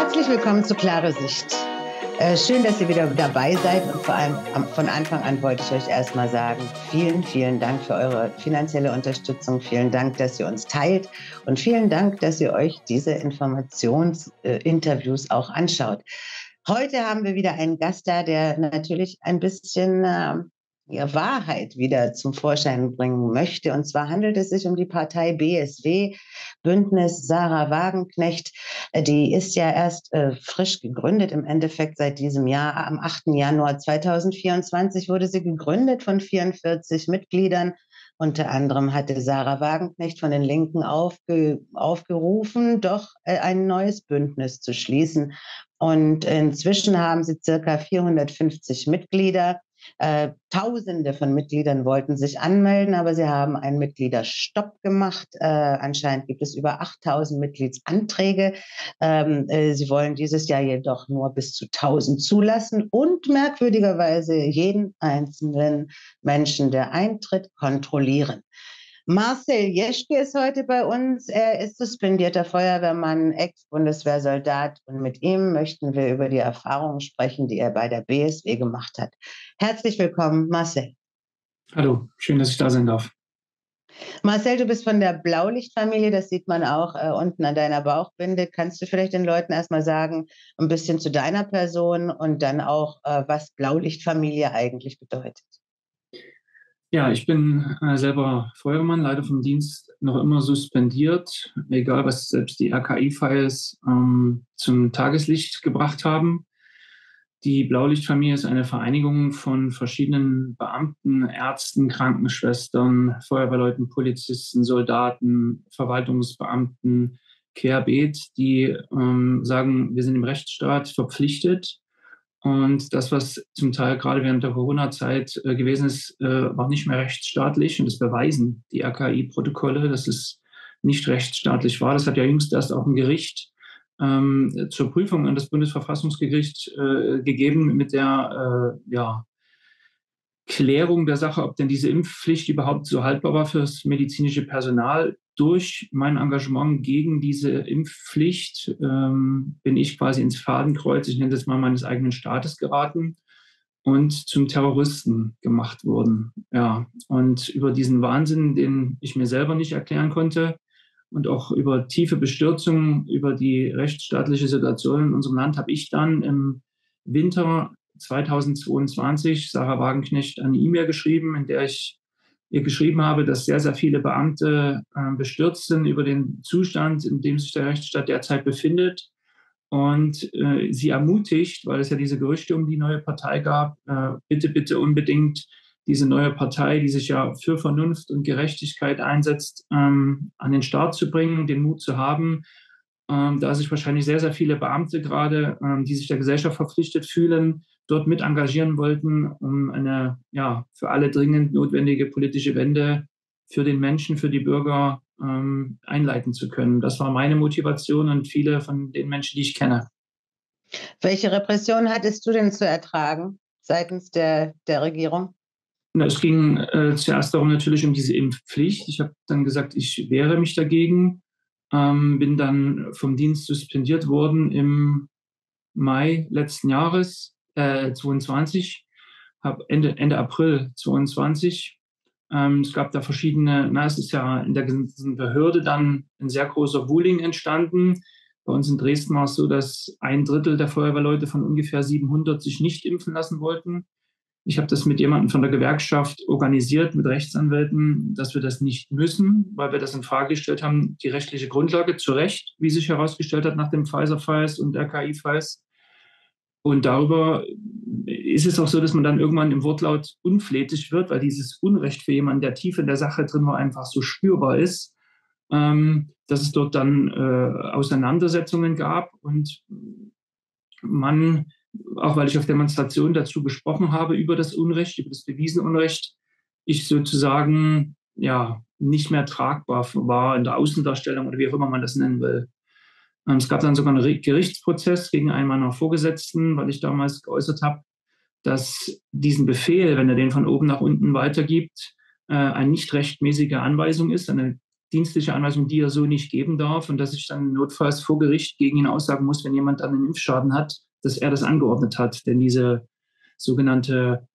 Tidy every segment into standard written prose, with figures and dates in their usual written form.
Herzlich willkommen zu Klare Sicht. Schön, dass ihr wieder dabei seid und vor allem von Anfang an wollte ich euch erstmal sagen, vielen, vielen Dank für eure finanzielle Unterstützung. Vielen Dank, dass ihr uns teilt und vielen Dank, dass ihr euch diese Informationsinterviews auch anschaut. Heute haben wir wieder einen Gast da, der natürlich ein bisschen Wahrheit wieder zum Vorschein bringen möchte. Und zwar handelt es sich um die Partei BSW, Bündnis Sarah Wagenknecht. Die ist ja erst frisch gegründet, im Endeffekt seit diesem Jahr. Am 8. Januar 2024 wurde sie gegründet von 44 Mitgliedern. Unter anderem hatte Sarah Wagenknecht von den Linken aufgerufen, doch ein neues Bündnis zu schließen. Und inzwischen haben sie circa 450 Mitglieder. Tausende von Mitgliedern wollten sich anmelden, aber sie haben einen Mitgliederstopp gemacht. Anscheinend gibt es über 8000 Mitgliedsanträge. Sie wollen dieses Jahr jedoch nur bis zu 1000 zulassen und merkwürdigerweise jeden einzelnen Menschen, der eintritt, kontrollieren. Marcel Jeschke ist heute bei uns. Er ist suspendierter Feuerwehrmann, Ex-Bundeswehrsoldat und mit ihm möchten wir über die Erfahrungen sprechen, die er bei der BSW gemacht hat. Herzlich willkommen, Marcel. Hallo, schön, dass ich da sein darf. Marcel, du bist von der Blaulichtfamilie, das sieht man auch unten an deiner Bauchbinde. Kannst du vielleicht den Leuten erstmal sagen, ein bisschen zu deiner Person und dann auch, was Blaulichtfamilie eigentlich bedeutet? Ja, ich bin selber Feuerwehrmann, leider vom Dienst noch immer suspendiert, egal was selbst die RKI-Files zum Tageslicht gebracht haben. Die Blaulichtfamilie ist eine Vereinigung von verschiedenen Beamten, Ärzten, Krankenschwestern, Feuerwehrleuten, Polizisten, Soldaten, Verwaltungsbeamten, querbeet, die sagen, wir sind im Rechtsstaat verpflichtet. Und das, was zum Teil gerade während der Corona-Zeit gewesen ist, war nicht mehr rechtsstaatlich. Und das beweisen die RKI-Protokolle, dass es nicht rechtsstaatlich war. Das hat ja jüngst erst auch ein Gericht zur Prüfung an das Bundesverfassungsgericht gegeben mit der Klärung der Sache, ob denn diese Impfpflicht überhaupt so haltbar war für das medizinische Personal. Durch mein Engagement gegen diese Impfpflicht bin ich quasi ins Fadenkreuz, ich nenne das mal, meines eigenen Staates geraten und zum Terroristen gemacht worden. Ja, und über diesen Wahnsinn, den ich mir selber nicht erklären konnte und auch über tiefe Bestürzung über die rechtsstaatliche Situation in unserem Land, habe ich dann im Winter 2022 Sarah Wagenknecht eine E-Mail geschrieben, in der ich ihr geschrieben habe, dass sehr, sehr viele Beamte bestürzt sind über den Zustand, in dem sich der Rechtsstaat derzeit befindet. Und sie ermutigt, weil es ja diese Gerüchte um die neue Partei gab, bitte, bitte unbedingt diese neue Partei, die sich ja für Vernunft und Gerechtigkeit einsetzt, an den Start zu bringen, den Mut zu haben, da sich wahrscheinlich sehr, sehr viele Beamte gerade, die sich der Gesellschaft verpflichtet fühlen, dort mit engagieren wollten, um eine für alle dringend notwendige politische Wende für den Menschen, für die Bürger einleiten zu können. Das war meine Motivation und viele von den Menschen, die ich kenne. Welche Repression hattest du denn zu ertragen seitens der Regierung? Es ging zuerst darum natürlich um diese Impfpflicht. Ich habe dann gesagt, ich wehre mich dagegen, bin dann vom Dienst suspendiert worden im Mai letzten Jahres, 22, habe Ende April 22. Es gab da verschiedene, es ist ja in der ganzen Behörde dann ein sehr großer Wuling entstanden. Bei uns in Dresden war es so, dass 1/3 der Feuerwehrleute von ungefähr 700 sich nicht impfen lassen wollten. Ich habe das mit jemandem von der Gewerkschaft organisiert, mit Rechtsanwälten, dass wir das nicht müssen, weil wir das in Frage gestellt haben, die rechtliche Grundlage, zu Recht, wie sich herausgestellt hat nach dem Pfizer-Files und RKI-Files. Und darüber ist es auch so, dass man dann irgendwann im Wortlaut unflätig wird, weil dieses Unrecht für jemanden, der tief in der Sache drin war, einfach so spürbar ist, dass es dort dann Auseinandersetzungen gab und man, auch weil ich auf Demonstrationen dazu gesprochen habe, über das Unrecht, über das bewiesene Unrecht, ich sozusagen nicht mehr tragbar war in der Außendarstellung oder wie auch immer man das nennen will. Es gab dann sogar einen Gerichtsprozess gegen einen meiner Vorgesetzten, weil ich damals geäußert habe, dass diesen Befehl, wenn er den von oben nach unten weitergibt, eine nicht rechtmäßige Anweisung ist, eine dienstliche Anweisung, die er so nicht geben darf und dass ich dann notfalls vor Gericht gegen ihn aussagen muss, wenn jemand dann einen Impfschaden hat, dass er das angeordnet hat. Denn diese sogenannte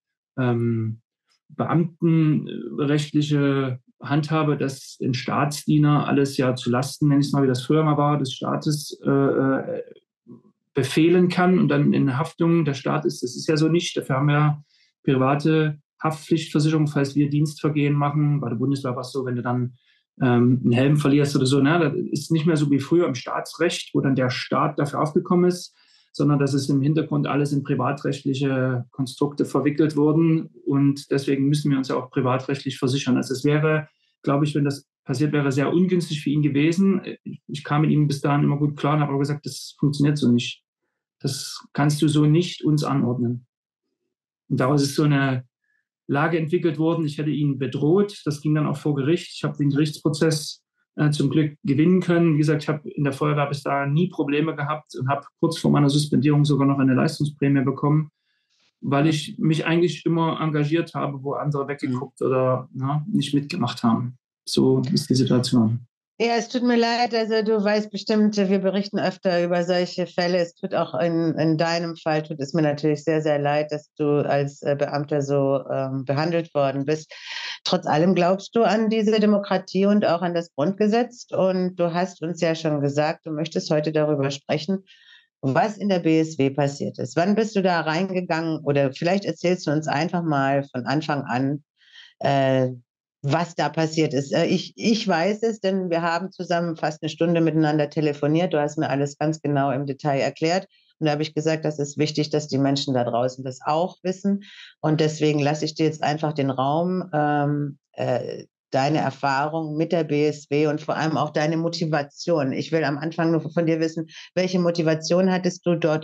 beamtenrechtliche Handhabe, dass ein Staatsdiener alles ja zu Lasten, nenne ich es mal, wie das früher mal war, des Staates befehlen kann und dann in Haftung der Staat ist, das ist ja so nicht. Dafür haben wir private Haftpflichtversicherung, falls wir Dienstvergehen machen. Bei der Bundeswehr war es so, wenn du dann einen Helm verlierst oder so, ne, das ist nicht mehr so wie früher im Staatsrecht, wo dann der Staat dafür aufgekommen ist, sondern dass es im Hintergrund alles in privatrechtliche Konstrukte verwickelt wurden und deswegen müssen wir uns ja auch privatrechtlich versichern. Also es wäre, glaube ich, wenn das passiert wäre, sehr ungünstig für ihn gewesen. Ich kam mit ihm bis dahin immer gut klar und habe aber gesagt, das funktioniert so nicht. Das kannst du so nicht uns anordnen. Und daraus ist so eine Lage entwickelt worden. Ich hätte ihn bedroht. Das ging dann auch vor Gericht. Ich habe den Gerichtsprozess zum Glück gewinnen können. Wie gesagt, ich habe in der Feuerwehr bis dahin nie Probleme gehabt und habe kurz vor meiner Suspendierung sogar noch eine Leistungsprämie bekommen, weil ich mich eigentlich immer engagiert habe, wo andere weggeguckt oder nicht mitgemacht haben. So ist die Situation. Ja, es tut mir leid, also du weißt bestimmt, wir berichten öfter über solche Fälle. Es tut auch in deinem Fall, tut es mir natürlich sehr, sehr leid, dass du als Beamter so behandelt worden bist. Trotz allem glaubst du an diese Demokratie und auch an das Grundgesetz. Und du hast uns ja schon gesagt, du möchtest heute darüber sprechen, was in der BSW passiert ist. Wann bist du da reingegangen? Oder vielleicht erzählst du uns einfach mal von Anfang an, äh, was da passiert ist. Ich weiß es, denn wir haben zusammen fast eine Stunde miteinander telefoniert. Du hast mir alles ganz genau im Detail erklärt. Und da habe ich gesagt, das ist wichtig, dass die Menschen da draußen das auch wissen. Und deswegen lasse ich dir jetzt einfach den Raum, deine Erfahrung mit der BSW und vor allem auch deine Motivation. Ich will am Anfang nur von dir wissen, welche Motivation hattest du dort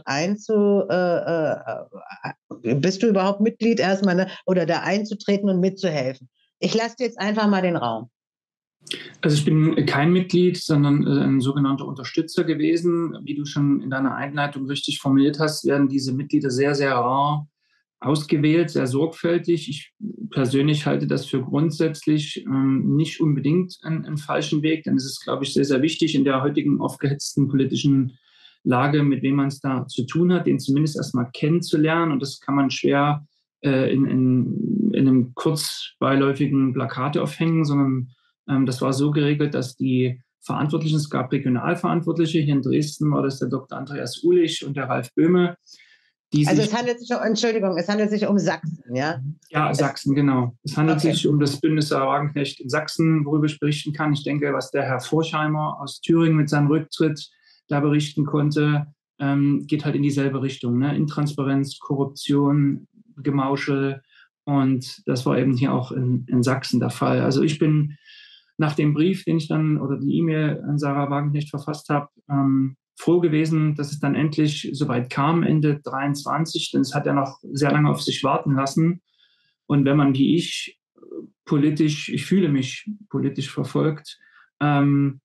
bist du überhaupt Mitglied erstmal, ne? Oder da einzutreten und mitzuhelfen? Ich lasse dir jetzt einfach mal den Raum. Also ich bin kein Mitglied, sondern ein sogenannter Unterstützer gewesen. Wie du schon in deiner Einleitung richtig formuliert hast, werden diese Mitglieder sehr, sehr rar ausgewählt, sehr sorgfältig. Ich persönlich halte das für grundsätzlich nicht unbedingt einen falschen Weg, denn es ist, glaube ich, sehr, sehr wichtig in der heutigen aufgehetzten politischen Lage, mit wem man es da zu tun hat, den zumindest erstmal kennenzulernen. Und das kann man schwer in einem kurzbeiläufigen Plakat aufhängen, sondern das war so geregelt, dass die Verantwortlichen, es gab Regionalverantwortliche, hier in Dresden war das der Dr. Andreas Uhlich und der Ralf Böhme. Also es handelt sich Entschuldigung, es handelt sich um Sachsen, ja? Ja, Sachsen, genau. Es handelt sich um das Bündnis Sarah Wagenknecht in Sachsen, worüber ich berichten kann. Ich denke, was der Herr Forchheimer aus Thüringen mit seinem Rücktritt da berichten konnte, geht halt in dieselbe Richtung. Ne? Intransparenz, Korruption, Gemauschel. Und das war eben hier auch in Sachsen der Fall. Also ich bin nach dem Brief, den ich dann oder die E-Mail an Sarah Wagenknecht verfasst habe, froh gewesen, dass es dann endlich soweit kam, Ende 23, denn es hat ja noch sehr lange auf sich warten lassen. Und wenn man wie ich ich fühle mich politisch verfolgt, dann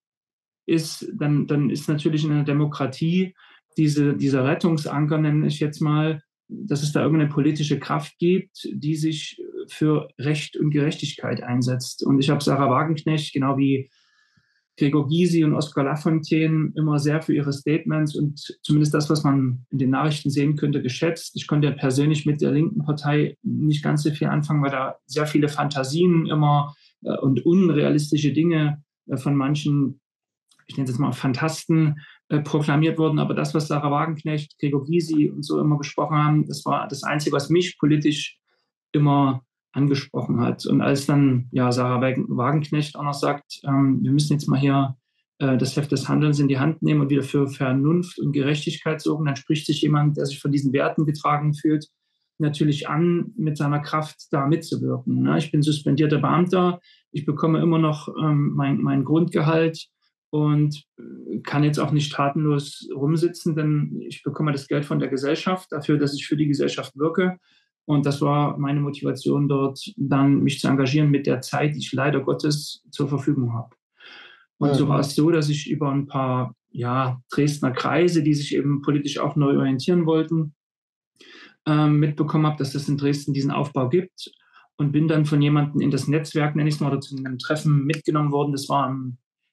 ist natürlich in einer Demokratie dieser Rettungsanker, nenne ich jetzt mal, dass es da irgendeine politische Kraft gibt, die sich für Recht und Gerechtigkeit einsetzt. Und ich habe Sarah Wagenknecht, genau wie Gregor Gysi und Oskar Lafontaine, immer sehr für ihre Statements und zumindest das, was man in den Nachrichten sehen könnte, geschätzt. Ich konnte ja persönlich mit der linken Partei nicht ganz so viel anfangen, weil da sehr viele Fantasien immer und unrealistische Dinge von manchen, ich nenne es jetzt mal Fantasten, proklamiert wurden. Aber das, was Sarah Wagenknecht, Gregor Gysi und so immer gesprochen haben, das war das Einzige, was mich politisch immer angesprochen hat. Und als dann Sarah Wagenknecht auch noch sagt, wir müssen jetzt mal hier das Heft des Handelns in die Hand nehmen und wieder für Vernunft und Gerechtigkeit sorgen, dann spricht sich jemand, der sich von diesen Werten getragen fühlt, natürlich an, mit seiner Kraft da mitzuwirken. Ne? Ich bin suspendierter Beamter, ich bekomme immer noch mein Grundgehalt und kann jetzt auch nicht tatenlos rumsitzen, denn ich bekomme das Geld von der Gesellschaft dafür, dass ich für die Gesellschaft wirke. Und das war meine Motivation dort, dann mich zu engagieren mit der Zeit, die ich leider Gottes zur Verfügung habe. Und so war es so, dass ich über ein paar Dresdner Kreise, die sich eben politisch auch neu orientieren wollten, mitbekommen habe, dass es in Dresden diesen Aufbau gibt und bin dann von jemandem in das Netzwerk, nenne ich es mal, oder zu einem Treffen mitgenommen worden. Das war am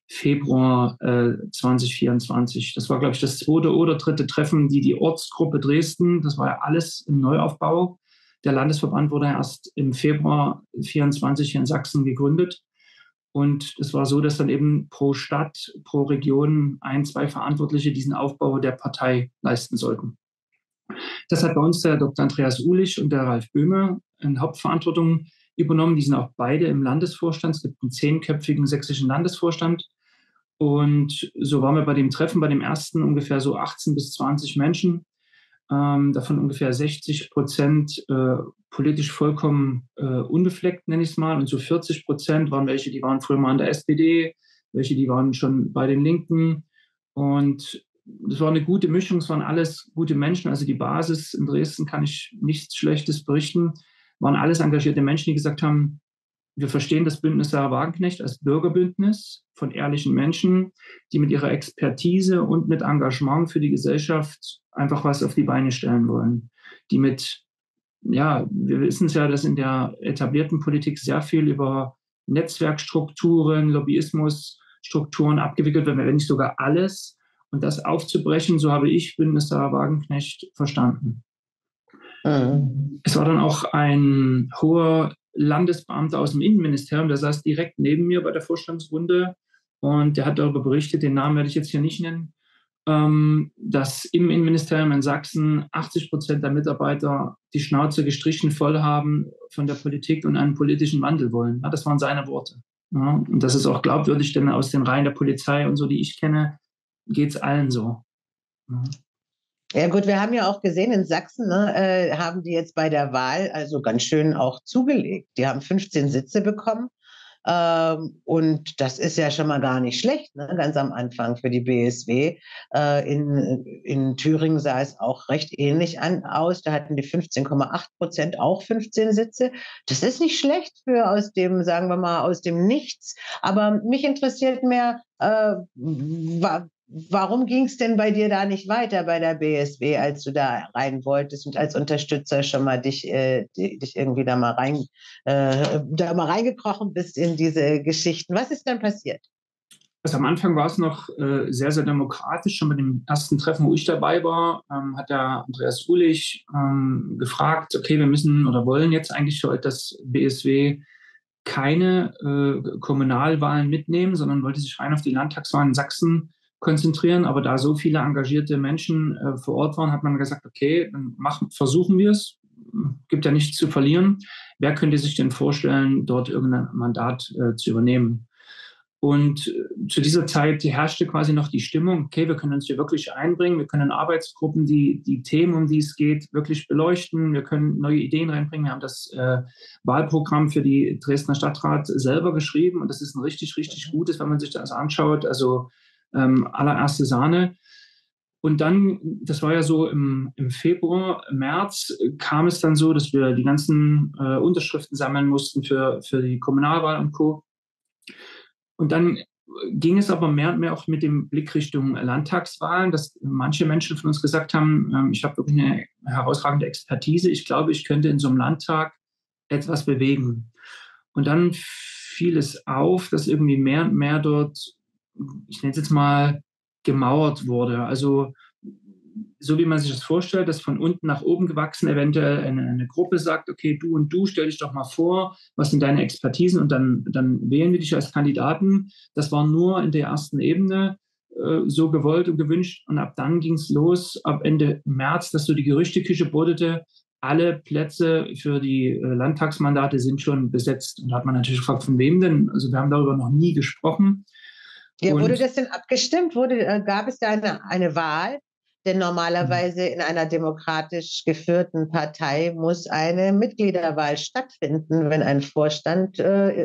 Februar 2024. Das war, glaube ich, das zweite oder dritte Treffen, die Ortsgruppe Dresden, das war ja alles im Neuaufbau. Der Landesverband wurde erst im Februar 2024 hier in Sachsen gegründet. Und es war so, dass dann eben pro Stadt, pro Region ein, zwei Verantwortliche diesen Aufbau der Partei leisten sollten. Das hat bei uns der Dr. Andreas Uhlich und der Ralf Böhme in Hauptverantwortung übernommen. Die sind auch beide im Landesvorstand. Es gibt einen 10-köpfigen sächsischen Landesvorstand. Und so waren wir bei dem Treffen, bei dem ersten ungefähr so 18 bis 20 Menschen, davon ungefähr 60% politisch vollkommen unbefleckt, nenne ich es mal. Und so 40% waren welche, die waren früher mal an der SPD, welche, die waren schon bei den Linken. Und das war eine gute Mischung, es waren alles gute Menschen. Also die Basis in Dresden, kann ich nichts Schlechtes berichten, waren alles engagierte Menschen, die gesagt haben, wir verstehen das Bündnis Sarah Wagenknecht als Bürgerbündnis von ehrlichen Menschen, die mit ihrer Expertise und mit Engagement für die Gesellschaft einfach was auf die Beine stellen wollen. Die mit, ja, wir wissen es ja, dass in der etablierten Politik sehr viel über Netzwerkstrukturen, Lobbyismusstrukturen abgewickelt wird, wenn nicht sogar alles. Und das aufzubrechen, so habe ich Bündnis Sarah Wagenknecht verstanden. Es war dann auch ein hoher Landesbeamter aus dem Innenministerium, der saß direkt neben mir bei der Vorstandsrunde und der hat darüber berichtet, den Namen werde ich jetzt hier nicht nennen, dass im Innenministerium in Sachsen 80% der Mitarbeiter die Schnauze gestrichen voll haben von der Politik und einen politischen Wandel wollen. Ja, das waren seine Worte. Ja, und das ist auch glaubwürdig, denn aus den Reihen der Polizei und so, die ich kenne, geht es allen so. Ja. Ja gut, wir haben ja auch gesehen, in Sachsen haben die jetzt bei der Wahl also ganz schön auch zugelegt. Die haben 15 Sitze bekommen und das ist ja schon mal gar nicht schlecht, ne? Ganz am Anfang für die BSW. In Thüringen sah es auch recht ähnlich aus. Da hatten die 15,8% auch 15 Sitze. Das ist nicht schlecht für aus dem, sagen wir mal, aus dem Nichts. Aber mich interessiert mehr, warum ging es denn bei dir da nicht weiter bei der BSW, als du da rein wolltest und als Unterstützer schon mal dich irgendwie da mal reingekrochen bist in diese Geschichten? Was ist dann passiert? Also am Anfang war es noch sehr, sehr demokratisch. Schon bei dem ersten Treffen, wo ich dabei war, hat der Andreas Uhlich gefragt, okay, wir müssen oder wollen jetzt eigentlich für das BSW keine Kommunalwahlen mitnehmen, sondern wollte sich rein auf die Landtagswahlen in Sachsen konzentrieren. Aber da so viele engagierte Menschen vor Ort waren, hat man gesagt, okay, dann versuchen wir es. Gibt ja nichts zu verlieren. Wer könnte sich denn vorstellen, dort irgendein Mandat zu übernehmen? Und zu dieser Zeit herrschte quasi noch die Stimmung, okay, wir können uns hier wirklich einbringen, wir können Arbeitsgruppen, die Themen, um die es geht, wirklich beleuchten, wir können neue Ideen reinbringen. Wir haben das Wahlprogramm für die Dresdner Stadtrat selber geschrieben und das ist ein richtig, richtig gutes, wenn man sich das anschaut, also allererste Sahne. Und dann, das war ja so im Februar, März, kam es dann so, dass wir die ganzen Unterschriften sammeln mussten für die Kommunalwahl und Co. Und dann ging es aber mehr und mehr auch mit dem Blick Richtung Landtagswahlen, dass manche Menschen von uns gesagt haben, ich habe wirklich eine herausragende Expertise, ich glaube, ich könnte in so einem Landtag etwas bewegen. Und dann fiel es auf, dass irgendwie mehr und mehr dort, ich nenne es jetzt mal, gemauert wurde. Also so wie man sich das vorstellt, dass von unten nach oben gewachsen eventuell eine Gruppe sagt, okay, du und du, stell dich doch mal vor, was sind deine Expertisen und dann wählen wir dich als Kandidaten. Das war nur in der ersten Ebene so gewollt und gewünscht und ab dann ging es los, ab Ende März, dass so die Gerüchteküche brodete, alle Plätze für die Landtagsmandate sind schon besetzt. Und da hat man natürlich gefragt, von wem denn? Also wir haben darüber noch nie gesprochen. Ja, wurde das denn abgestimmt? Gab es da eine Wahl? Denn normalerweise in einer demokratisch geführten Partei muss eine Mitgliederwahl stattfinden, wenn ein Vorstand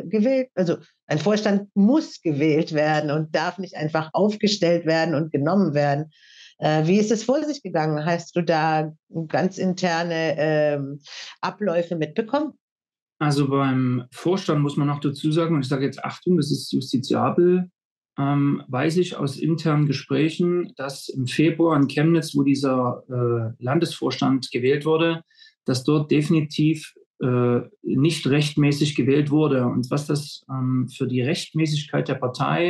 ein Vorstand muss gewählt werden und darf nicht einfach aufgestellt werden und genommen werden. Wie ist es vor sich gegangen? Hast du da ganz interne Abläufe mitbekommen? Also beim Vorstand muss man noch dazu sagen, und ich sage jetzt Achtung, das ist justiziabel, weiß ich aus internen Gesprächen, dass im Februar in Chemnitz, wo dieser Landesvorstand gewählt wurde, dass dort definitiv nicht rechtmäßig gewählt wurde. Und was das für die Rechtmäßigkeit der Partei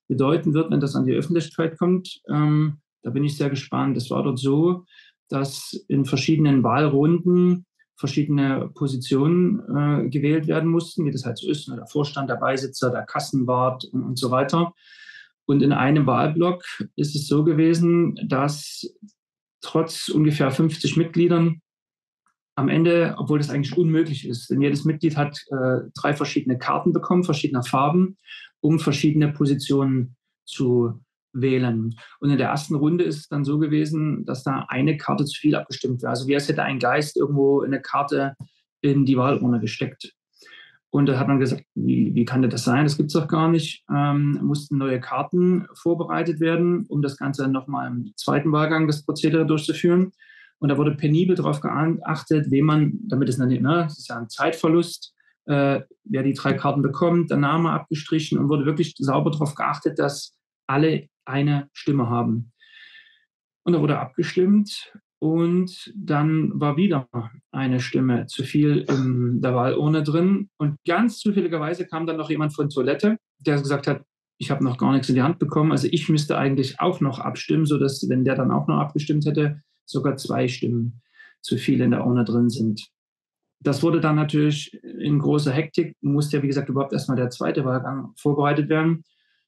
bedeuten wird, wenn das an die Öffentlichkeit kommt. Da bin ich sehr gespannt. Es war dort so, dass in verschiedenen Wahlrunden verschiedene Positionen gewählt werden mussten, wie das halt so ist, ne? Der Vorstand, der Beisitzer, der Kassenwart und so weiter. Und in einem Wahlblock ist es so gewesen, dass trotz ungefähr 50 Mitgliedern am Ende, obwohl das eigentlich unmöglich ist, denn jedes Mitglied hat 3 verschiedene Karten bekommen, verschiedener Farben, um verschiedene Positionen zu wählen. Und in der ersten Runde ist es dann so gewesen, dass da eine Karte zu viel abgestimmt war. Also wie als hätte ein Geist irgendwo eine Karte in die Wahlurne gesteckt. Und da hat man gesagt, wie kann das sein? Das gibt es doch gar nicht. Mussten neue Karten vorbereitet werden, um das Ganze nochmal im zweiten Wahlgang, das Prozedere durchzuführen. Und da wurde penibel darauf geachtet, wem man, damit es nicht, ne, das ist ja ein Zeitverlust, wer die 3 Karten bekommt, der Name abgestrichen und wurde wirklich sauber darauf geachtet, dass alle eine Stimme haben. Und da wurde abgestimmt und dann war wieder eine Stimme zu viel in der Wahlurne drin. Und ganz zufälligerweise kam dann noch jemand von Toilette, der gesagt hat, ich habe noch gar nichts in die Hand bekommen. Also ich müsste eigentlich auch noch abstimmen, sodass, wenn der dann auch noch abgestimmt hätte, sogar 2 Stimmen zu viel in der Urne drin sind. Das wurde dann natürlich in großer Hektik, musste ja wie gesagt überhaupt erstmal der zweite Wahlgang vorbereitet werden.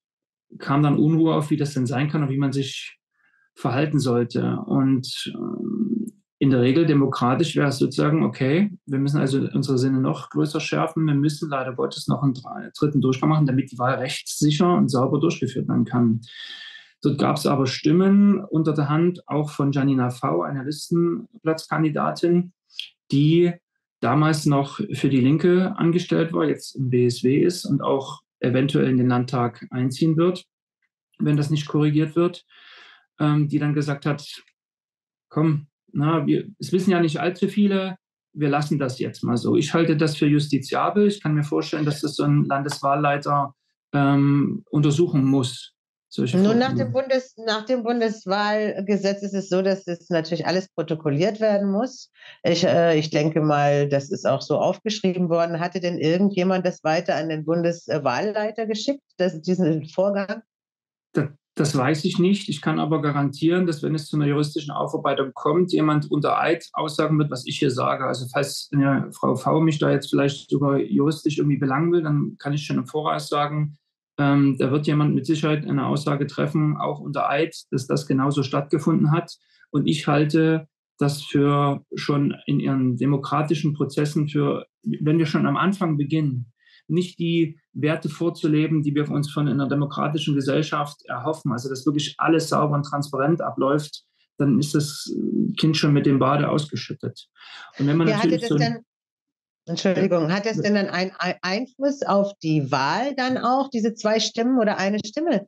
Kam dann Unruhe auf, wie das denn sein kann und wie man sich verhalten sollte. Und in der Regel demokratisch wäre es sozusagen, okay, wir müssen also unsere Sinne noch größer schärfen. Wir müssen leider Gottes noch einen dritten Durchgang machen, damit die Wahl rechtssicher und sauber durchgeführt werden kann. Dort gab es aber Stimmen unter der Hand, auch von Janina V., einer Listenplatzkandidatin, die damals noch für die Linke angestellt war, jetzt im BSW ist und auch eventuell in den Landtag einziehen wird, wenn das nicht korrigiert wird, die dann gesagt hat, komm, es wissen ja nicht allzu viele, wir lassen das jetzt mal so. Ich halte das für justiziabel. Ich kann mir vorstellen, dass das so ein Landeswahlleiter untersuchen muss. Nun, nach dem Bundeswahlgesetz ist es so, dass das natürlich alles protokolliert werden muss. Ich denke mal, das ist auch so aufgeschrieben worden. Hatte denn irgendjemand das weiter an den Bundeswahlleiter geschickt, diesen Vorgang? Das weiß ich nicht. Ich kann aber garantieren, dass wenn es zu einer juristischen Aufarbeitung kommt, jemand unter Eid aussagen wird, was ich hier sage. Also falls Frau V. mich da jetzt vielleicht sogar juristisch irgendwie belangen will, dann kann ich schon im Voraus sagen, da wird jemand mit Sicherheit eine Aussage treffen, auch unter Eid, dass das genauso stattgefunden hat. Und ich halte das für schon in ihren demokratischen Prozessen für, wenn wir schon am Anfang beginnen, nicht die Werte vorzuleben, die wir uns von einer demokratischen Gesellschaft erhoffen, also dass wirklich alles sauber und transparent abläuft, dann ist das Kind schon mit dem Bade ausgeschüttet. Und wenn man natürlich hat das denn dann einen Einfluss auf die Wahl dann auch, diese 2 Stimmen oder eine Stimme?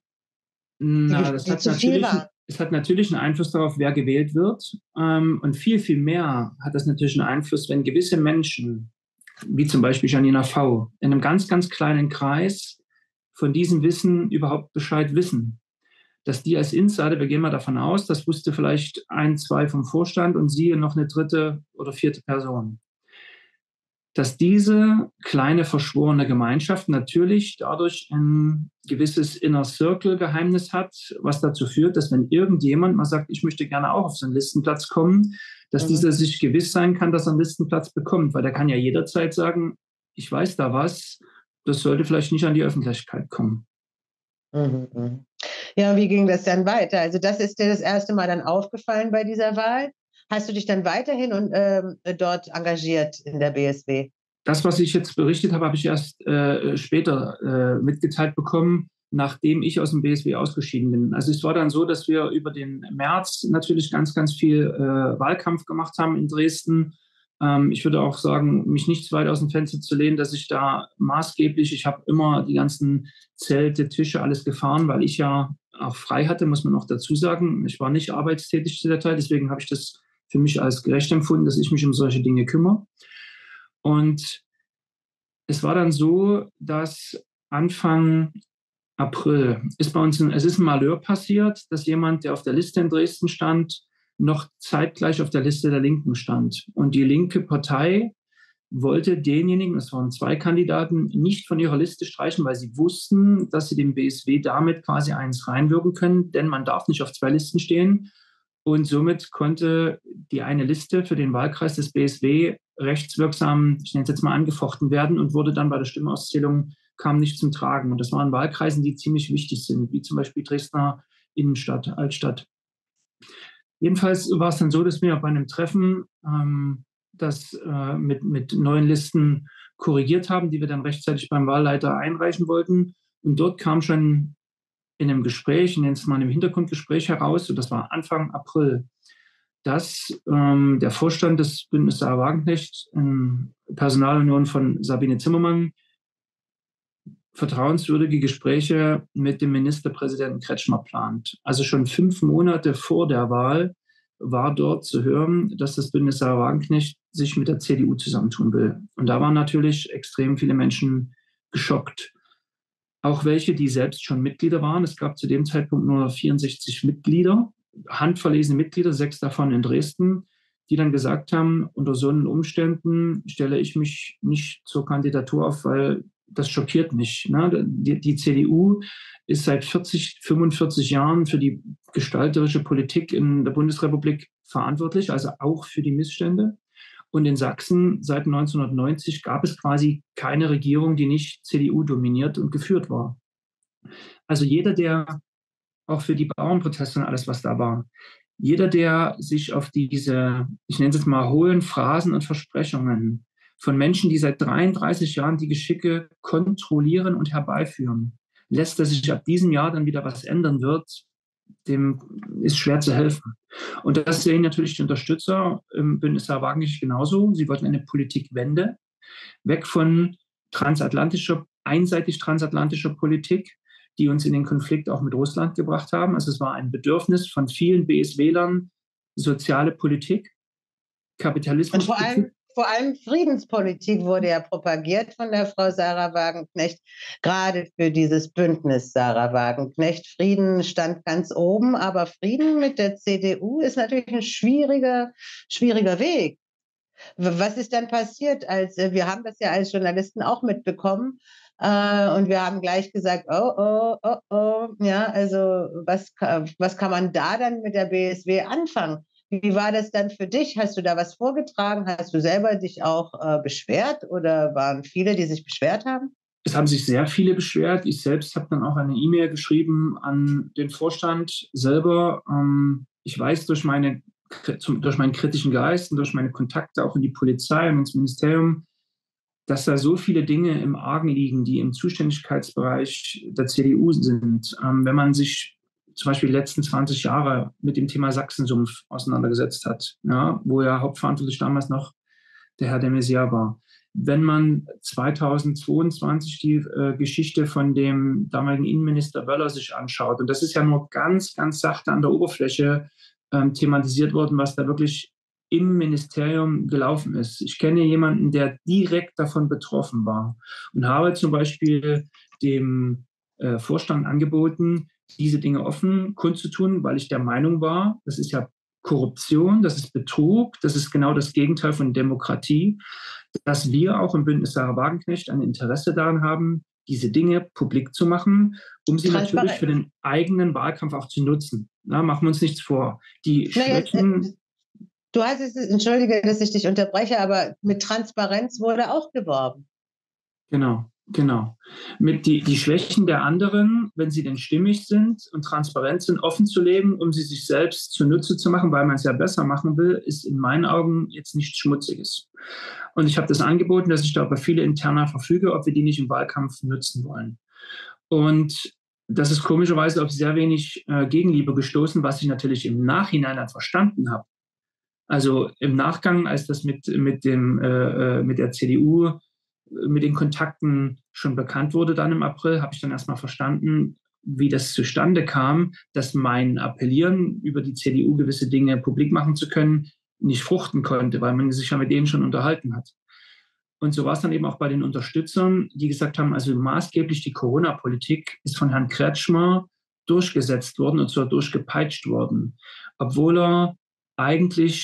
Es hat natürlich einen Einfluss darauf, wer gewählt wird. Und viel, viel mehr hat das natürlich einen Einfluss, wenn gewisse Menschen, wie zum Beispiel Janina V., in einem ganz, ganz kleinen Kreis von diesem Wissen überhaupt Bescheid wissen. Dass die als Insider, wir gehen mal davon aus, das wusste vielleicht 1, 2 vom Vorstand und sie noch eine 3. oder 4. Person. Dass diese kleine verschworene Gemeinschaft natürlich dadurch ein gewisses Inner Circle-Geheimnis hat, was dazu führt, dass wenn irgendjemand mal sagt, ich möchte gerne auch auf so einen Listenplatz kommen, dass dieser sich gewiss sein kann, dass er einen Listenplatz bekommt, weil der kann ja jederzeit sagen, ich weiß da was, das sollte vielleicht nicht an die Öffentlichkeit kommen. Ja, wie ging das dann weiter? Also das ist dir das erste Mal dann aufgefallen bei dieser Wahl? Hast du dich dann weiterhin dort engagiert in der BSW? Das, was ich jetzt berichtet habe, habe ich erst später mitgeteilt bekommen, nachdem ich aus dem BSW ausgeschieden bin. Also es war dann so, dass wir über den März natürlich ganz, ganz viel Wahlkampf gemacht haben in Dresden. Ich würde auch sagen, mich nicht zu weit aus dem Fenster zu lehnen, dass ich da maßgeblich, ich habe immer die ganzen Zelte, Tische, alles gefahren, weil ich ja auch frei hatte, muss man auch dazu sagen. Ich war nicht arbeitstätig zu der Zeit, deswegen habe ich das für mich als gerecht empfunden, dass ich mich um solche Dinge kümmere. Und es war dann so, dass Anfang April ist bei uns es ist ein Malheur passiert, dass jemand, der auf der Liste in Dresden stand, noch zeitgleich auf der Liste der Linken stand. Und die linke Partei wollte denjenigen, es waren 2 Kandidaten, nicht von ihrer Liste streichen, weil sie wussten, dass sie dem BSW damit quasi eins reinwirken können, denn man darf nicht auf 2 Listen stehen. Und somit konnte die eine Liste für den Wahlkreis des BSW rechtswirksam, ich nenne es jetzt mal, angefochten werden und wurde dann bei der Stimmauszählung, kam nicht zum Tragen. Und das waren Wahlkreisen, die ziemlich wichtig sind, wie zum Beispiel Dresdner Innenstadt, Altstadt. Jedenfalls war es dann so, dass wir bei einem Treffen das mit neuen Listen korrigiert haben, die wir dann rechtzeitig beim Wahlleiter einreichen wollten. Und dort kam schon in einem Gespräch, ich nenne es mal einem Hintergrundgespräch heraus, und das war Anfang April, dass der Vorstand des Bündnisses Sarah Wagenknecht, Personalunion von Sabine Zimmermann, vertrauenswürdige Gespräche mit dem Ministerpräsidenten Kretschmer plant. Also schon 5 Monate vor der Wahl war dort zu hören, dass das Bündnis Sarah Wagenknecht sich mit der CDU zusammentun will. Und da waren natürlich extrem viele Menschen geschockt. Auch welche, die selbst schon Mitglieder waren. Es gab zu dem Zeitpunkt nur 64 Mitglieder, handverlesene Mitglieder, 6 davon in Dresden, die dann gesagt haben, unter so einen Umständen stelle ich mich nicht zur Kandidatur auf, weil das schockiert mich. Ne? Die CDU ist seit 45 Jahren für die gestalterische Politik in der Bundesrepublik verantwortlich, also auch für die Missstände. Und in Sachsen seit 1990 gab es quasi keine Regierung, die nicht CDU dominiert und geführt war. Also jeder, der auch für die Bauernproteste und alles, was da war, jeder, der sich auf diese, ich nenne es jetzt mal, hohlen Phrasen und Versprechungen von Menschen, die seit 33 Jahren die Geschicke kontrollieren und herbeiführen, lässt, dass sich ab diesem Jahr dann wieder was ändern wird, dem ist schwer zu helfen. Und das sehen natürlich die Unterstützer im Bündnis Sarah Wagenknecht genauso. Sie wollten eine Politikwende, weg von einseitig transatlantischer Politik, die uns in den Konflikt auch mit Russland gebracht haben. Also es war ein Bedürfnis von vielen BSWlern, soziale Politik, Kapitalismus. Und vor allem Friedenspolitik wurde ja propagiert von der Frau Sarah Wagenknecht, gerade für dieses Bündnis Sarah Wagenknecht. Frieden stand ganz oben, aber Frieden mit der CDU ist natürlich ein schwieriger Weg. Was ist dann passiert, wir haben das ja als Journalisten auch mitbekommen, und wir haben gleich gesagt, ja, also was kann man da dann mit der BSW anfangen? Wie war das dann für dich? Hast du da was vorgetragen? Hast du selber dich auch beschwert oder waren viele, die sich beschwert haben? Es haben sich sehr viele beschwert. Ich selbst habe dann auch eine E-Mail geschrieben an den Vorstand selber. Ich weiß durch meinen kritischen Geist und durch meine Kontakte auch in die Polizei und ins Ministerium, dass da so viele Dinge im Argen liegen, die im Zuständigkeitsbereich der CDU sind. Wenn man sich zum Beispiel die letzten 20 Jahre mit dem Thema Sachsensumpf auseinandergesetzt hat, ja, wo ja hauptverantwortlich damals noch der Herr de Maizière war. Wenn man 2022 die Geschichte von dem damaligen Innenminister Wöller sich anschaut, und das ist ja nur ganz, ganz sachte an der Oberfläche thematisiert worden, was da wirklich im Ministerium gelaufen ist. Ich kenne jemanden, der direkt davon betroffen war und habe zum Beispiel dem Vorstand angeboten, diese Dinge offen kundzutun, weil ich der Meinung war, das ist ja Korruption, das ist Betrug, das ist genau das Gegenteil von Demokratie, dass wir auch im Bündnis Sarah Wagenknecht ein Interesse daran haben, diese Dinge publik zu machen, um sie natürlich für den eigenen Wahlkampf auch zu nutzen. Na, machen wir uns nichts vor. Die Schwächen... Du hast es, entschuldige, dass ich dich unterbreche, aber mit Transparenz wurde auch geworben. Genau. Mit die Schwächen der anderen, wenn sie denn stimmig sind und transparent sind, offen zu leben, um sie sich selbst zunutze zu machen, weil man es ja besser machen will, ist in meinen Augen jetzt nichts Schmutziges. Und ich habe das angeboten, dass ich da über viele Interna verfüge, ob wir die nicht im Wahlkampf nutzen wollen. Und das ist komischerweise auf sehr wenig Gegenliebe gestoßen, was ich natürlich im Nachhinein dann verstanden habe. Also im Nachgang, als das mit der CDU, mit den Kontakten schon bekannt wurde dann im April, habe ich dann erstmal verstanden, wie das zustande kam, dass mein Appellieren, über die CDU gewisse Dinge publik machen zu können, nicht fruchten konnte, weil man sich ja mit denen schon unterhalten hat. Und so war es dann eben auch bei den Unterstützern, die gesagt haben, also maßgeblich die Corona-Politik ist von Herrn Kretschmer durchgesetzt worden und zwar durchgepeitscht worden, obwohl er eigentlich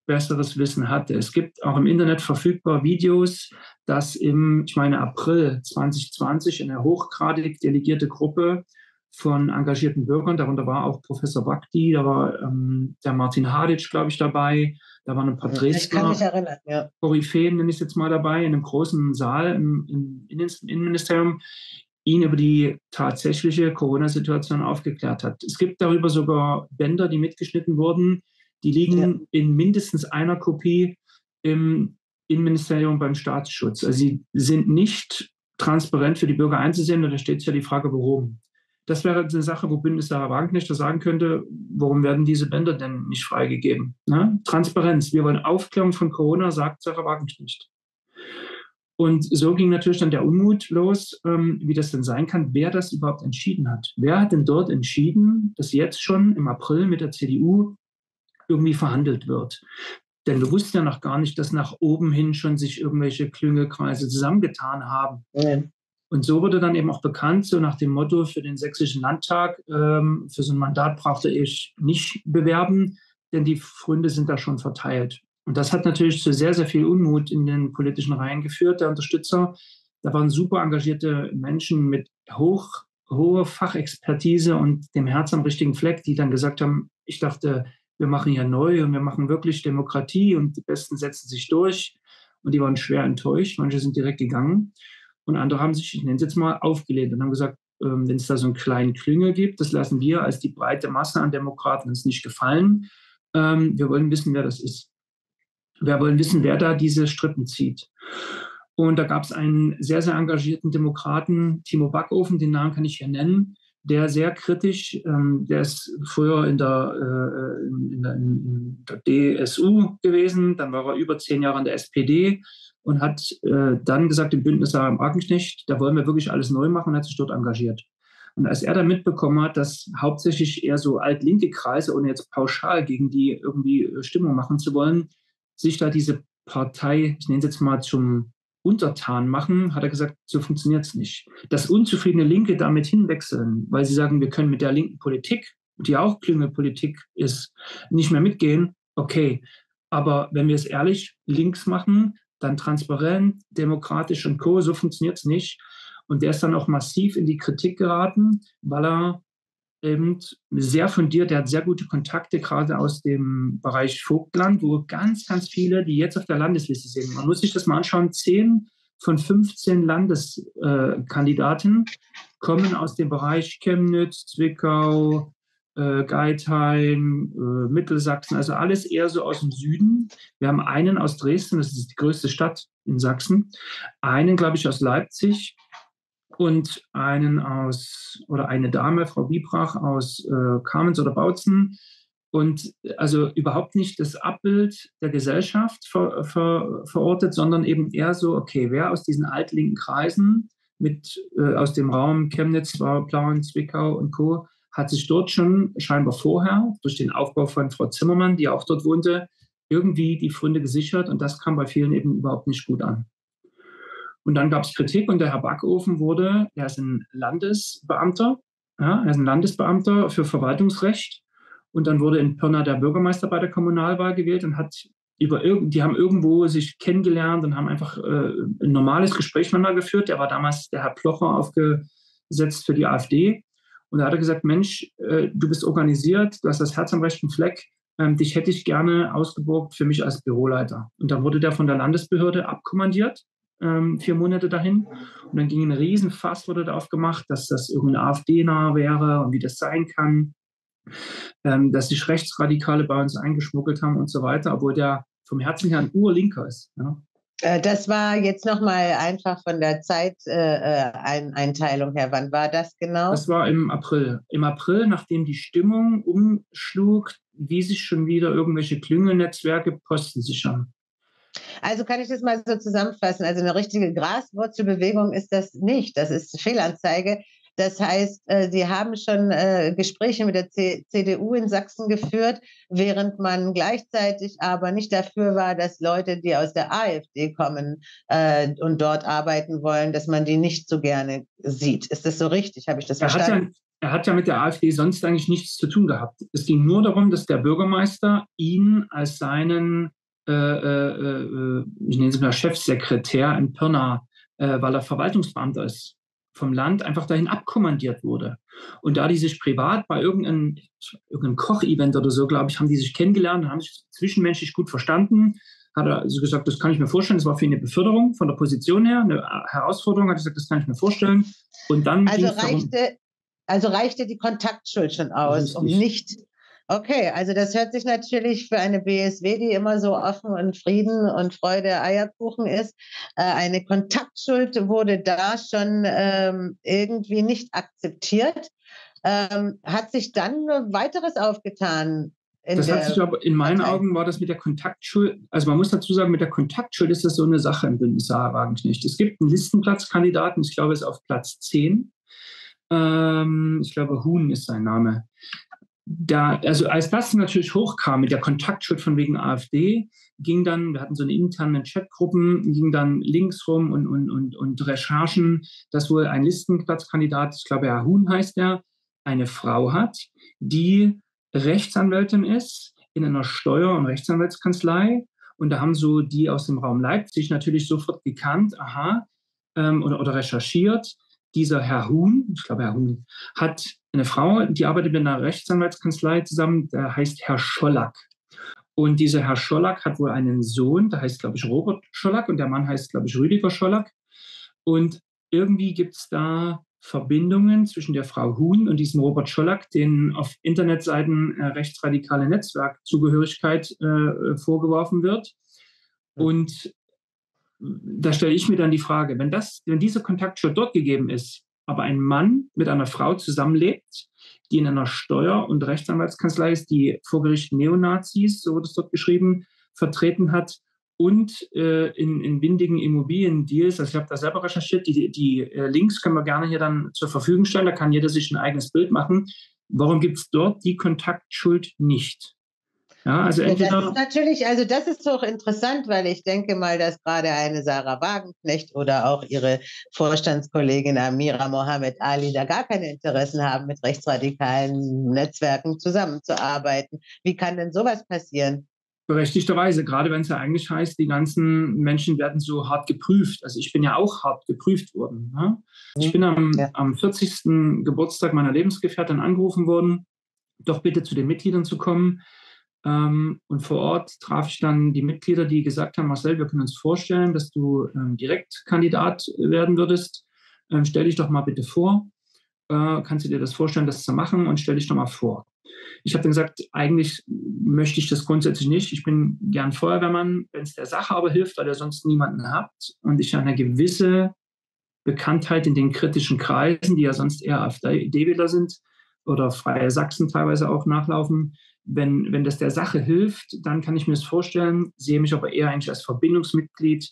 besseres Wissen hatte. Es gibt auch im Internet verfügbar Videos, dass ich meine, April 2020 eine hochgradig delegierte Gruppe von engagierten Bürgern, darunter war auch Professor Bhakti, da war der Martin Hadic, glaube ich, dabei, da waren ein paar Ich kann mich Dresdner erinnern, ja. Koryphäen, nenne ich es jetzt mal, dabei, in einem großen Saal im Innenministerium, ihn über die tatsächliche Corona-Situation aufgeklärt hat. Es gibt darüber sogar Bänder, die mitgeschnitten wurden, die liegen in mindestens einer Kopie im Innenministerium beim Staatsschutz. Also sie sind nicht transparent für die Bürger einzusehen, und da steht ja die Frage, warum. Das wäre eine Sache, wo Bundesrat Wagenknecht sagen könnte, warum werden diese Bänder denn nicht freigegeben? Ne? Transparenz. Wir wollen Aufklärung von Corona, sagt Sarah Wagenknecht. Und so ging natürlich dann der Unmut los, wie das denn sein kann, wer das überhaupt entschieden hat. Wer hat denn dort entschieden, dass jetzt schon im April mit der CDU irgendwie verhandelt wird? Denn wir wussten ja noch gar nicht, dass nach oben hin schon sich irgendwelche Klüngelkreise zusammengetan haben. Ja. Und so wurde dann eben auch bekannt, so nach dem Motto, für den Sächsischen Landtag, für so ein Mandat brauchte ich nicht bewerben, denn die Pfründe sind da schon verteilt. Und das hat natürlich zu sehr, sehr viel Unmut in den politischen Reihen geführt, der Unterstützer. Da waren super engagierte Menschen mit hoher Fachexpertise und dem Herz am richtigen Fleck, die dann gesagt haben, ich dachte, wir machen ja neu und wir machen wirklich Demokratie und die Besten setzen sich durch. Und die waren schwer enttäuscht. Manche sind direkt gegangen. Und andere haben sich, ich nenne es jetzt mal, aufgelehnt und haben gesagt, wenn es da so einen kleinen Klüngel gibt, das lassen wir als die breite Masse an Demokraten uns nicht gefallen. Wir wollen wissen, wer das ist. Wir wollen wissen, wer da diese Strippen zieht. Und da gab es einen sehr, sehr engagierten Demokraten, Timo Backofen, den Namen kann ich hier nennen, der sehr kritisch, der ist früher in der DSU gewesen, dann war er über 10 Jahre in der SPD und hat dann gesagt, im Bündnis Sarah Wagenknecht, da wollen wir wirklich alles neu machen, und hat sich dort engagiert. Und als er dann mitbekommen hat, dass hauptsächlich eher so altlinke Kreise, ohne jetzt pauschal gegen die irgendwie Stimmung machen zu wollen, sich da diese Partei, ich nenne es jetzt mal, zum Untertan machen, hat er gesagt, so funktioniert es nicht. Dass unzufriedene Linke damit hinwechseln, weil sie sagen, wir können mit der linken Politik, die auch Klüngelpolitik ist, nicht mehr mitgehen, okay. Aber wenn wir es ehrlich links machen, dann transparent, demokratisch und co., so funktioniert es nicht. Und der ist dann auch massiv in die Kritik geraten, weil er eben sehr fundiert, der hat sehr gute Kontakte, gerade aus dem Bereich Vogtland, wo ganz, ganz viele, die jetzt auf der Landesliste sind. Man muss sich das mal anschauen, 10 von 15 Landeskandidaten kommen aus dem Bereich Chemnitz, Zwickau, Geithain, Mittelsachsen, also alles eher so aus dem Süden. Wir haben einen aus Dresden, das ist die größte Stadt in Sachsen, einen, glaube ich, aus Leipzig, und eine Dame, Frau Biebrach, aus Kamenz oder Bautzen. Und also überhaupt nicht das Abbild der Gesellschaft verortet, sondern eben eher so, okay, wer aus diesen altlinken Kreisen aus dem Raum Chemnitz, Plauen, Zwickau und Co. hat sich dort schon scheinbar vorher durch den Aufbau von Frau Zimmermann, die auch dort wohnte, irgendwie die Pfründe gesichert, und das kam bei vielen eben überhaupt nicht gut an. Und dann gab es Kritik, und der Herr Backofen er ist ein Landesbeamter, ja, er ist ein Landesbeamter für Verwaltungsrecht, und dann wurde in Pirna der Bürgermeister bei der Kommunalwahl gewählt und die haben irgendwo sich kennengelernt und haben einfach ein normales Gespräch miteinander geführt. Der war damals der Herr Plocher aufgesetzt für die AfD, und da hat er gesagt, Mensch, du bist organisiert, du hast das Herz am rechten Fleck, dich hätte ich gerne ausgeborgt für mich als Büroleiter. Und dann wurde der von der Landesbehörde abkommandiert, 4 Monate dahin. Und dann ging ein Riesenfass, wurde da aufgemacht, dass das irgendwie AfD-nah wäre und wie das sein kann, dass sich Rechtsradikale bei uns eingeschmuggelt haben und so weiter, obwohl der vom Herzen her ein Urlinker ist. Ja. Das war jetzt nochmal einfach von der Zeiteinteilung her. Wann war das genau? Das war im April. Im April, nachdem die Stimmung umschlug, wie sich schon wieder irgendwelche Klüngelnetzwerke Posten sichern. Also kann ich das mal so zusammenfassen. Also eine richtige Graswurzelbewegung ist das nicht. Das ist Fehlanzeige. Das heißt, Sie haben schon Gespräche mit der CDU in Sachsen geführt, während man gleichzeitig aber nicht dafür war, dass Leute, die aus der AfD kommen und dort arbeiten wollen, dass man die nicht so gerne sieht. Ist das so richtig? Habe ich das verstanden? er hat ja mit der AfD sonst eigentlich nichts zu tun gehabt. Es ging nur darum, dass der Bürgermeister ihn als seinen, ich nenne es mal Chefsekretär in Pirna, weil er Verwaltungsbeamter ist, vom Land einfach dahin abkommandiert wurde. Und da die sich privat bei irgendeinem Kochevent oder so, glaube ich, haben die sich kennengelernt, haben sich zwischenmenschlich gut verstanden, hat er also gesagt, das kann ich mir vorstellen, das war für ihn eine Beförderung von der Position her, eine Herausforderung, hat er gesagt, das kann ich mir vorstellen. Und dann also reichte die Kontaktschuld schon aus, um nicht. Okay, also das hört sich natürlich für eine BSW, die immer so offen und Frieden und Freude Eierkuchen ist, eine Kontaktschuld wurde da schon irgendwie nicht akzeptiert. Hat sich dann weiteres aufgetan? Das hat sich aber in meinen Augen war das mit der Kontaktschuld, also man muss dazu sagen, mit der Kontaktschuld ist das so eine Sache im Bündnis Sarah Wagenknecht. Es gibt einen Listenplatzkandidaten, ich glaube, es ist auf Platz 10. Ich glaube, Huhn ist sein Name. Also als das natürlich hochkam mit der Kontaktschuld von wegen AfD, ging dann, wir hatten so eine interne Chatgruppen, ging dann links rum und Recherchen, dass wohl ein Listenplatzkandidat, ich glaube, Herr Huhn heißt er, eine Frau hat, die Rechtsanwältin ist in einer Steuer- und Rechtsanwaltskanzlei. Und da haben so die aus dem Raum Leipzig natürlich sofort gekannt, oder recherchiert. Dieser Herr Huhn, ich glaube, Herr Huhn, hat eine Frau, die arbeitet mit einer Rechtsanwaltskanzlei zusammen, der heißt Herr Schollack. Und dieser Herr Schollack hat wohl einen Sohn, der heißt, glaube ich, Robert Schollack und der Mann heißt, glaube ich, Rüdiger Schollack. Und irgendwie gibt es da Verbindungen zwischen der Frau Huhn und diesem Robert Schollack, den auf Internetseiten rechtsradikale Netzwerkzugehörigkeit vorgeworfen wird. Und da stelle ich mir dann die Frage, wenn diese Kontaktschuld dort gegeben ist, aber ein Mann mit einer Frau zusammenlebt, die in einer Steuer- und Rechtsanwaltskanzlei ist, die vor Gericht Neonazis, so wird es dort beschrieben, vertreten hat und in windigen Immobiliendeals, also ich habe da selber recherchiert, die Links können wir gerne hier dann zur Verfügung stellen, da kann jeder sich ein eigenes Bild machen. Warum gibt es dort die Kontaktschuld nicht? Ja, also entweder. Das ist natürlich, also das ist doch interessant, weil ich denke mal, dass gerade eine Sarah Wagenknecht oder auch ihre Vorstandskollegin Amira Mohammed Ali da gar keine Interessen haben, mit rechtsradikalen Netzwerken zusammenzuarbeiten. Wie kann denn sowas passieren? Berechtigterweise, gerade wenn es ja eigentlich heißt, die ganzen Menschen werden so hart geprüft. Also ich bin ja auch hart geprüft worden. Ne? Ich bin am 40. Geburtstag meiner Lebensgefährtin angerufen worden, doch bitte zu den Mitgliedern zu kommen. Und vor Ort traf ich dann die Mitglieder, die gesagt haben, Marcel, wir können uns vorstellen, dass du Direktkandidat werden würdest. Stell dich doch mal bitte vor. Kannst du dir das vorstellen, das zu machen und stell dich doch mal vor. Ich habe dann gesagt, eigentlich möchte ich das grundsätzlich nicht. Ich bin gern Feuerwehrmann, wenn es der Sache aber hilft, weil ihr sonst niemanden habt und ich eine gewisse Bekanntheit in den kritischen Kreisen, die ja sonst eher AfD-Wähler sind oder Freie Sachsen teilweise auch nachlaufen. Wenn das der Sache hilft, dann kann ich mir das vorstellen, sehe mich aber eher eigentlich als Verbindungsmitglied,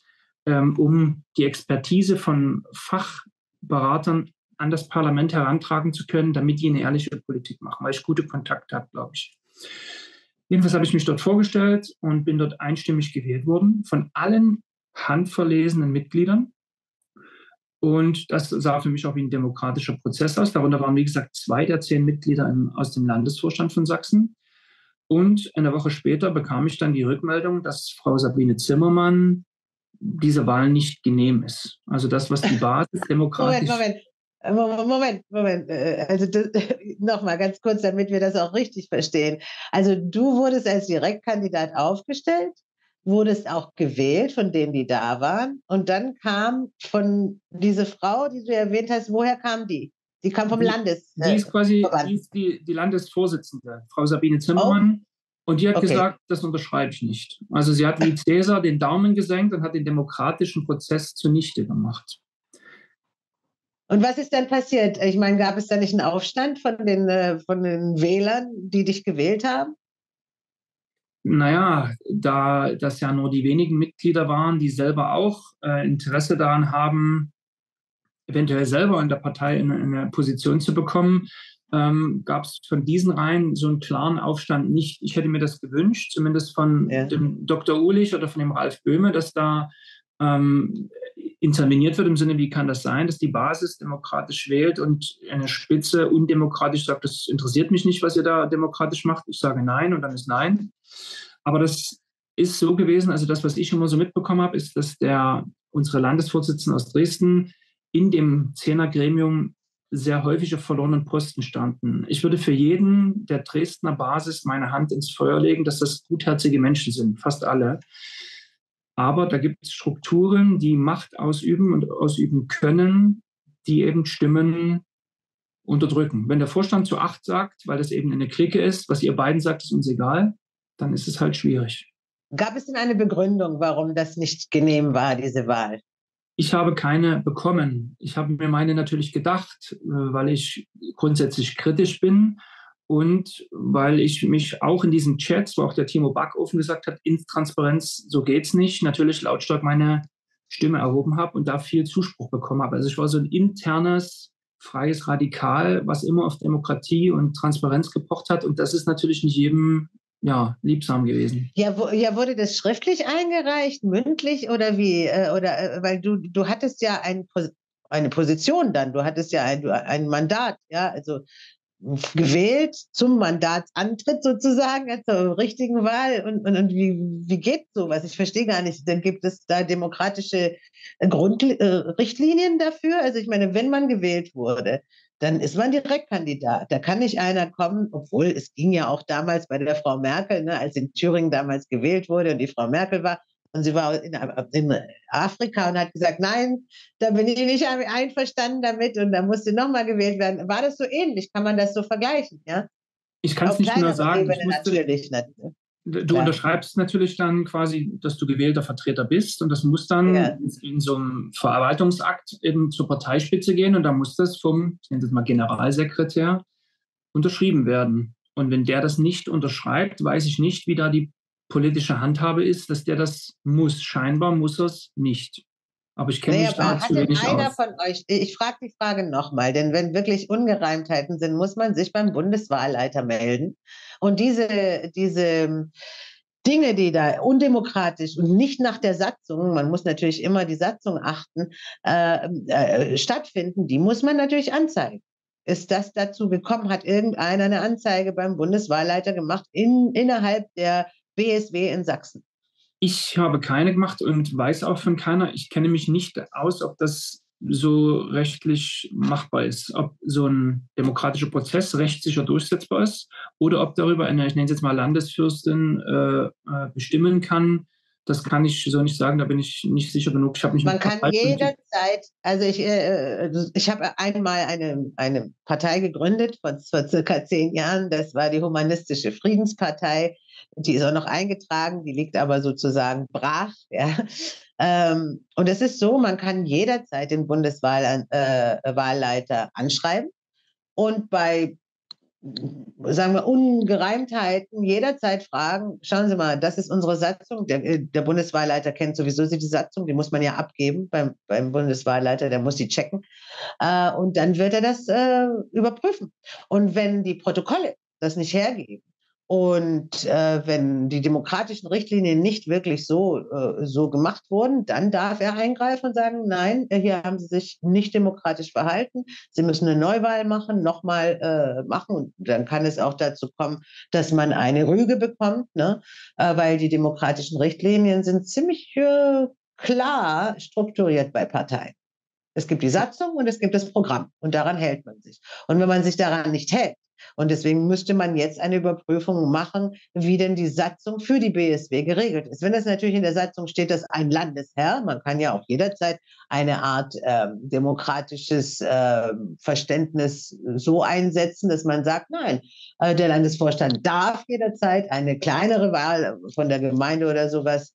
um die Expertise von Fachberatern an das Parlament herantragen zu können, damit die eine ehrliche Politik machen, weil ich gute Kontakte habe, glaube ich. Jedenfalls habe ich mich dort vorgestellt und bin dort einstimmig gewählt worden von allen handverlesenen Mitgliedern. Und das sah für mich auch wie ein demokratischer Prozess aus. Darunter waren, wie gesagt, 2 der 10 Mitglieder aus dem Landesvorstand von Sachsen. Und eine Woche später bekam ich dann die Rückmeldung, dass Frau Sabine Zimmermann diese Wahl nicht genehm ist. Also das, was die Basis demokratisch... Moment. Also nochmal ganz kurz, damit wir das auch richtig verstehen. Also du wurdest als Direktkandidat aufgestellt, wurdest auch gewählt von denen, die da waren. Und dann kam von diese Frau, die du erwähnt hast, woher kam die? Die kam vom Landes. Die ist quasi die Landesvorsitzende, Frau Sabine Zimmermann. Oh. Und die hat gesagt, das unterschreibe ich nicht. Also sie hat wie Cäsar den Daumen gesenkt und hat den demokratischen Prozess zunichte gemacht. Und was ist dann passiert? Ich meine, gab es da nicht einen Aufstand von den Wählern, die dich gewählt haben? Naja, da das ja nur die wenigen Mitglieder waren, die selber auch Interesse daran haben, eventuell selber in der Partei in eine Position zu bekommen, gab es von diesen Reihen so einen klaren Aufstand nicht. Ich hätte mir das gewünscht, zumindest von dem Dr. Uhlich oder von dem Ralf Böhme, dass da ähm, interveniert wird im Sinne, wie kann das sein, dass die Basis demokratisch wählt und eine Spitze undemokratisch sagt, das interessiert mich nicht, was ihr da demokratisch macht. Ich sage nein und dann ist nein. Aber das ist so gewesen, also das, was ich immer so mitbekommen habe, ist, dass unsere Landesvorsitzenden aus Dresden in dem Zehnergremium sehr häufig auf verlorenen Posten standen. Ich würde für jeden der Dresdner Basis meine Hand ins Feuer legen, dass das gutherzige Menschen sind, fast alle. Aber da gibt es Strukturen, die Macht ausüben und ausüben können, die eben Stimmen unterdrücken. Wenn der Vorstand zu 8 sagt, weil das eben eine Clique ist, was ihr beiden sagt, ist uns egal, dann ist es halt schwierig. Gab es denn eine Begründung, warum das nicht genehm war, diese Wahl? Ich habe keine bekommen. Ich habe mir meine natürlich gedacht, weil ich grundsätzlich kritisch bin und weil ich mich auch in diesen Chats, wo auch der Timo Backofen gesagt hat, Intransparenz, so geht's nicht, natürlich lautstark meine Stimme erhoben habe und da viel Zuspruch bekommen habe. Also ich war so ein internes, freies Radikal, was immer auf Demokratie und Transparenz gepocht hat. Und das ist natürlich nicht jedem liebsam gewesen. Ja, wurde das schriftlich eingereicht, mündlich oder wie? Weil du hattest ja eine Position dann, du hattest ja ein Mandat, ja, also gewählt zum Mandatsantritt sozusagen, zur richtigen Wahl. Und wie geht sowas? Ich verstehe gar nicht. Dann gibt es da demokratische Richtlinien dafür. Also ich meine, wenn man gewählt wurde, dann ist man Direktkandidat. Da kann nicht einer kommen, obwohl es ging ja auch damals bei der Frau Merkel, ne, als in Thüringen damals gewählt wurde und die Frau Merkel war. Und sie war in Afrika und hat gesagt, nein, da bin ich nicht einverstanden damit und da musste nochmal gewählt werden. War das so ähnlich? Kann man das so vergleichen? Ja? Ich kann es Auf nicht genau kleinerer sagen. Ebene natürlich. Du unterschreibst natürlich dann quasi, dass du gewählter Vertreter bist und das muss dann in so einem Verwaltungsakt eben zur Parteispitze gehen und da muss das vom, ich nenne das mal Generalsekretär, unterschrieben werden. Und wenn der das nicht unterschreibt, weiß ich nicht, wie da die politische Handhabe ist, dass der das muss. Scheinbar muss er es nicht. Aber ich kenne mich da Hat zu denn wenig einer aus. von euch, ich frage die Frage nochmal, denn wenn wirklich Ungereimtheiten sind, muss man sich beim Bundeswahlleiter melden. Und diese Dinge, die da undemokratisch und nicht nach der Satzung, man muss natürlich immer die Satzung achten, stattfinden, die muss man natürlich anzeigen. Ist das dazu gekommen? Hat irgendeiner eine Anzeige beim Bundeswahlleiter gemacht innerhalb der BSW in Sachsen? Ich habe keine gemacht und weiß auch von keiner. Ich kenne mich nicht aus, ob das so rechtlich machbar ist, ob so ein demokratischer Prozess rechtssicher durchsetzbar ist oder ob darüber eine, ich nenne es jetzt mal Landesfürstin, bestimmen kann. Das kann ich so nicht sagen, da bin ich nicht sicher genug. Ich habe mich Man kann jederzeit, also ich habe einmal eine Partei gegründet vor circa 10 Jahren, das war die Humanistische Friedenspartei, die ist auch noch eingetragen, die liegt aber sozusagen brach. Ja. Und es ist so, man kann jederzeit den Bundeswahlleiter anschreiben und bei sagen wir, Ungereimtheiten jederzeit fragen, schauen Sie mal, das ist unsere Satzung, der Bundeswahlleiter kennt sowieso die Satzung, die muss man ja abgeben beim Bundeswahlleiter, der muss die checken und dann wird er das überprüfen. Und wenn die Protokolle das nicht hergeben und wenn die demokratischen Richtlinien nicht wirklich so gemacht wurden, dann darf er eingreifen und sagen, nein, hier haben Sie sich nicht demokratisch verhalten, Sie müssen eine Neuwahl machen, nochmal machen. Und dann kann es auch dazu kommen, dass man eine Rüge bekommt, ne? Weil die demokratischen Richtlinien sind ziemlich klar strukturiert bei Parteien. Es gibt die Satzung und es gibt das Programm und daran hält man sich. Und wenn man sich daran nicht hält, und deswegen müsste man jetzt eine Überprüfung machen, wie denn die Satzung für die BSW geregelt ist. Wenn es natürlich in der Satzung steht, dass ein Landesherr, man kann ja auch jederzeit eine Art demokratisches Verständnis so einsetzen, dass man sagt, nein, der Landesvorstand darf jederzeit eine kleinere Wahl von der Gemeinde oder sowas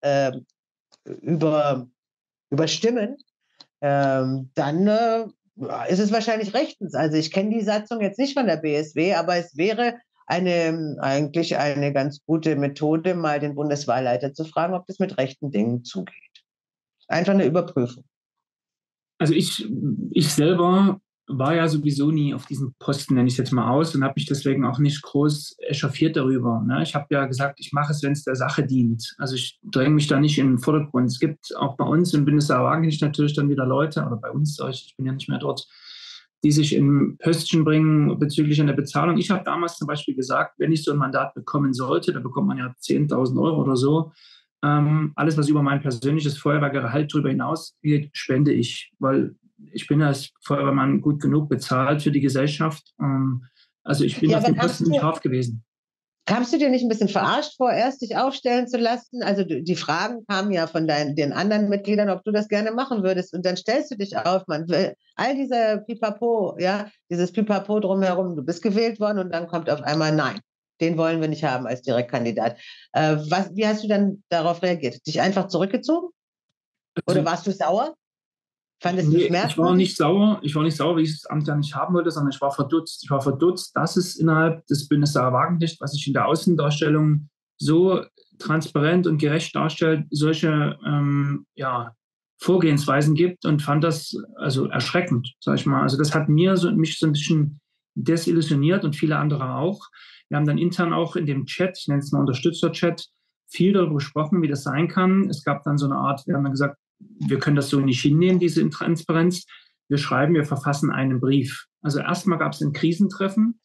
überstimmen, dann ist es wahrscheinlich rechtens. Also ich kenne die Satzung jetzt nicht von der BSW, aber es wäre eigentlich eine ganz gute Methode, mal den Bundeswahlleiter zu fragen, ob das mit rechten Dingen zugeht. Einfach eine Überprüfung. Also ich selber war ja sowieso nie auf diesem Posten, nenne ich es jetzt mal aus, und habe mich deswegen auch nicht groß echauffiert darüber. Ne? Ich habe ja gesagt, ich mache es, wenn es der Sache dient. Also ich dränge mich da nicht in den Vordergrund. Es gibt auch bei uns im Bundestag Wagenknecht natürlich dann wieder Leute, oder bei uns, ich bin ja nicht mehr dort, die sich in Pöstchen bringen bezüglich einer Bezahlung. Ich habe damals zum Beispiel gesagt, wenn ich so ein Mandat bekommen sollte, da bekommt man ja 10.000 Euro oder so, alles, was über mein persönliches Feuerwehrgehalt darüber hinaus geht, spende ich, weil ich bin als Feuerwehrmann gut genug bezahlt für die Gesellschaft. Also ich bin Ja, auf aber dem Posten nicht scharf gewesen. kamst du dir nicht ein bisschen verarscht vor, erst dich aufstellen zu lassen? Also die Fragen kamen ja von den anderen Mitgliedern, ob du das gerne machen würdest. Und dann stellst du dich auf, man will all dieser Pipapo, ja, dieses Pipapo drumherum, du bist gewählt worden und dann kommt auf einmal nein. Den wollen wir nicht haben als Direktkandidat. Wie hast du dann darauf reagiert? Dich einfach zurückgezogen? Oder Also, warst du sauer? Fandest du es nee, ich war merkwürdig? nicht sauer. Ich war nicht sauer, weil ich das Amt ja nicht haben wollte, sondern ich war verdutzt. Ich war verdutzt, dass es innerhalb des Bundestags Wagenknecht, was sich in der Außendarstellung so transparent und gerecht darstellt, solche Vorgehensweisen gibt, und fand das also erschreckend, sag ich mal. Also das hat mich so ein bisschen desillusioniert und viele andere auch. Wir haben dann intern auch in dem Chat, ich nenne es mal Unterstützer-Chat, viel darüber gesprochen, wie das sein kann. Es gab dann so eine Art, wir haben dann gesagt, wir können das so nicht hinnehmen, diese Intransparenz. Wir verfassen einen Brief. Also erstmal gab es ein Krisentreffen,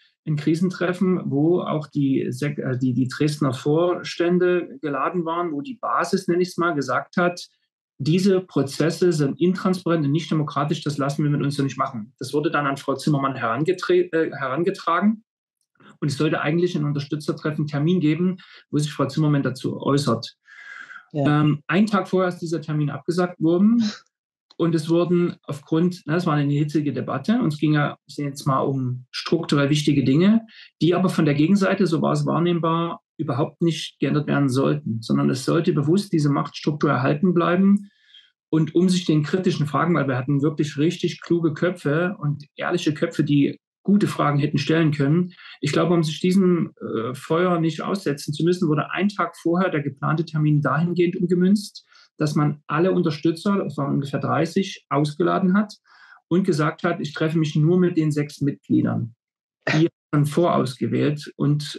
wo auch die Dresdner Vorstände geladen waren, wo die Basis, nenne ich es mal, gesagt hat, diese Prozesse sind intransparent und nicht demokratisch, das lassen wir mit uns so nicht machen. Das wurde dann an Frau Zimmermann herangetragen, und es sollte eigentlich ein Unterstützertreffen Termin geben, wo sich Frau Zimmermann dazu äußert. Ja. Einen Tag vorher ist dieser Termin abgesagt worden, und es wurden es war eine hitzige Debatte, und es ging ja jetzt mal um strukturell wichtige Dinge, die aber von der Gegenseite, so war es wahrnehmbar, überhaupt nicht geändert werden sollten, sondern es sollte bewusst diese Machtstruktur erhalten bleiben. Und um sich den kritischen Fragen, weil wir hatten wirklich richtig kluge Köpfe und ehrliche Köpfe, die gute Fragen hätten stellen können. Ich glaube, um sich diesem Feuer nicht aussetzen zu müssen, wurde ein Tag vorher der geplante Termin dahingehend umgemünzt, dass man alle Unterstützer, das waren ungefähr 30, ausgeladen hat und gesagt hat, ich treffe mich nur mit den 6 Mitgliedern. Die dann vorausgewählt und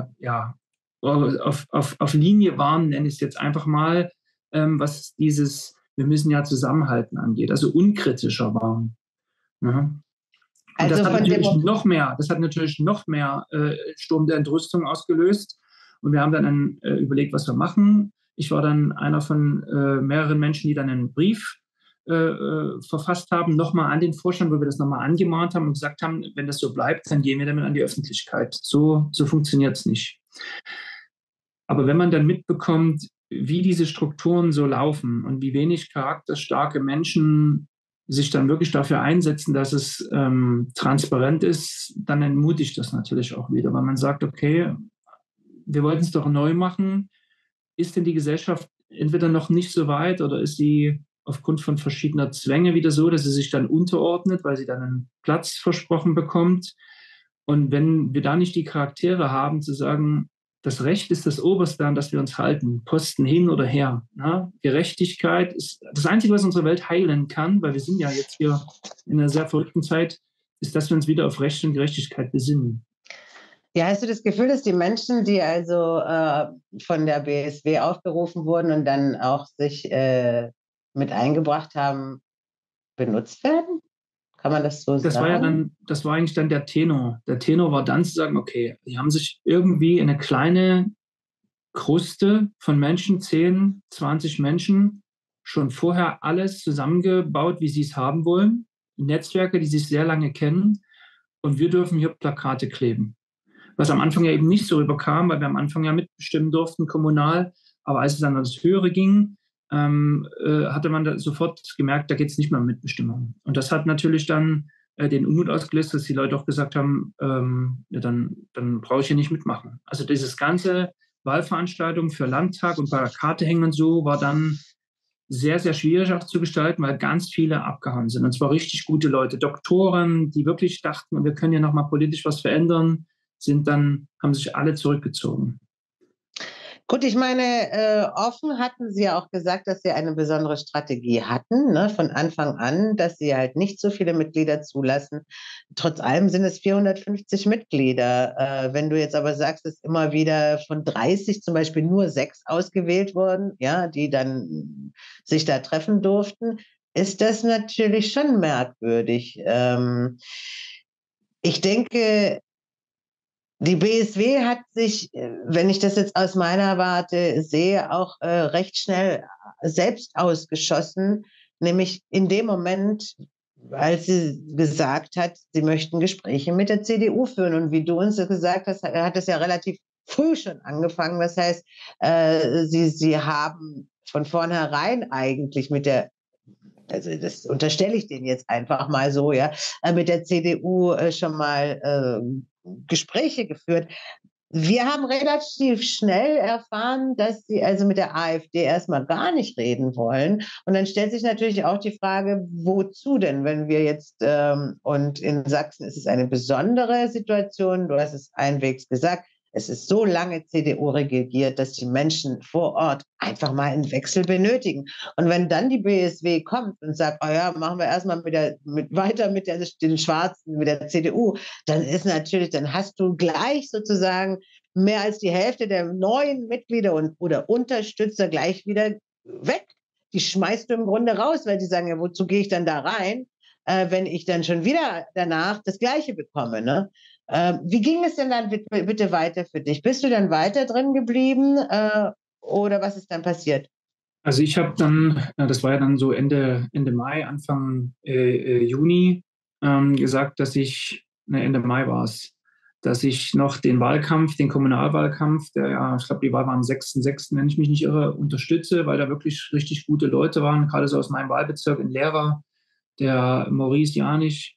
auf Linie waren, nenne ich es jetzt einfach mal, was dieses wir müssen ja zusammenhalten angeht, also unkritischer waren. Ja. Und Also das hat natürlich noch mehr Sturm der Entrüstung ausgelöst. Und wir haben dann überlegt, was wir machen. Ich war dann einer von mehreren Menschen, die dann einen Brief verfasst haben, nochmal an den Vorstand, wo wir das nochmal angemahnt haben und gesagt haben, wenn das so bleibt, dann gehen wir damit an die Öffentlichkeit. So funktioniert es nicht. Aber wenn man dann mitbekommt, wie diese Strukturen so laufen und wie wenig charakterstarke Menschen sich dann wirklich dafür einsetzen, dass es transparent ist, dann entmutigt das natürlich auch wieder, weil man sagt, okay, wir wollten es doch neu machen. Ist denn die Gesellschaft entweder noch nicht so weit, oder ist sie aufgrund von verschiedener Zwänge wieder so, dass sie sich dann unterordnet, weil sie dann einen Platz versprochen bekommt? Und wenn wir da nicht die Charaktere haben, zu sagen, das Recht ist das Oberste, an das wir uns halten, Posten hin oder her. Ja? Gerechtigkeit ist das Einzige, was unsere Welt heilen kann, weil wir sind ja jetzt hier in einer sehr verrückten Zeit, ist, dass wir uns wieder auf Recht und Gerechtigkeit besinnen. Ja, hast du das Gefühl, dass die Menschen, die also von der BSW aufgerufen wurden und dann auch sich mit eingebracht haben, benutzt werden? Kann man das so sagen? Das war eigentlich dann der Tenor. Der Tenor war dann zu sagen, okay, die haben sich irgendwie eine kleine Kruste von Menschen, 10, 20 Menschen, schon vorher alles zusammengebaut, wie sie es haben wollen. Netzwerke, die sich sehr lange kennen. Und wir dürfen hier Plakate kleben. Was am Anfang ja eben nicht so rüberkam, weil wir am Anfang ja mitbestimmen durften, kommunal. Aber als es dann ans Höhere ging, hatte man da sofort gemerkt, da geht es nicht mehr um Mitbestimmung. Und das hat natürlich dann den Unmut ausgelöst, dass die Leute auch gesagt haben, ja, dann brauche ich hier nicht mitmachen. Also dieses ganze Wahlveranstaltung für Landtag und Plakate hängen und so war dann sehr, sehr schwierig auch zu gestalten, weil ganz viele abgehauen sind. Und zwar richtig gute Leute, Doktoren, die wirklich dachten, wir können ja nochmal politisch was verändern, haben sich alle zurückgezogen. Gut, ich meine, offen hatten Sie ja auch gesagt, dass Sie eine besondere Strategie hatten, ne, von Anfang an, dass Sie halt nicht so viele Mitglieder zulassen. Trotz allem sind es 450 Mitglieder. Wenn du jetzt aber sagst, dass immer wieder von 30 zum Beispiel nur 6 ausgewählt wurden, ja, die dann sich da treffen durften, ist das natürlich schon merkwürdig. Ich denke, die BSW hat sich, wenn ich das jetzt aus meiner Warte sehe, auch recht schnell selbst ausgeschossen, nämlich in dem Moment, als sie gesagt hat, sie möchten Gespräche mit der CDU führen. Und wie du uns ja gesagt hast, hat es ja relativ früh schon angefangen. Das heißt, sie haben von vornherein eigentlich mit der, also das unterstelle ich denen jetzt einfach mal so, ja, mit der CDU schon mal Gespräche geführt. Wir haben relativ schnell erfahren, dass sie also mit der AfD erstmal gar nicht reden wollen. Und dann stellt sich natürlich auch die Frage, wozu denn, wenn wir jetzt, und in Sachsen ist es eine besondere Situation, du hast es einwegs gesagt, es ist so lange CDU regiert, dass die Menschen vor Ort einfach mal einen Wechsel benötigen. Und wenn dann die BSW kommt und sagt, oh ja, machen wir erstmal weiter mit den Schwarzen, mit der CDU, dann ist natürlich, dann hast du gleich sozusagen mehr als die Hälfte der neuen Mitglieder oder Unterstützer gleich wieder weg. Die schmeißt du im Grunde raus, weil die sagen, ja, wozu gehe ich dann da rein, wenn ich dann schon wieder danach das Gleiche bekomme, ne? Wie ging es denn dann bitte weiter für dich? Bist du dann weiter drin geblieben oder was ist dann passiert? Also ich habe dann, das war ja dann so Ende Mai, Anfang Juni, gesagt, dass ich, Ende Mai war es, dass ich noch den Wahlkampf, den Kommunalwahlkampf, der ja, ich glaube, die Wahl war am 6.6., wenn ich mich nicht irre, unterstütze, weil da wirklich richtig gute Leute waren, gerade so aus meinem Wahlbezirk, ein Lehrer, der Maurice Janich,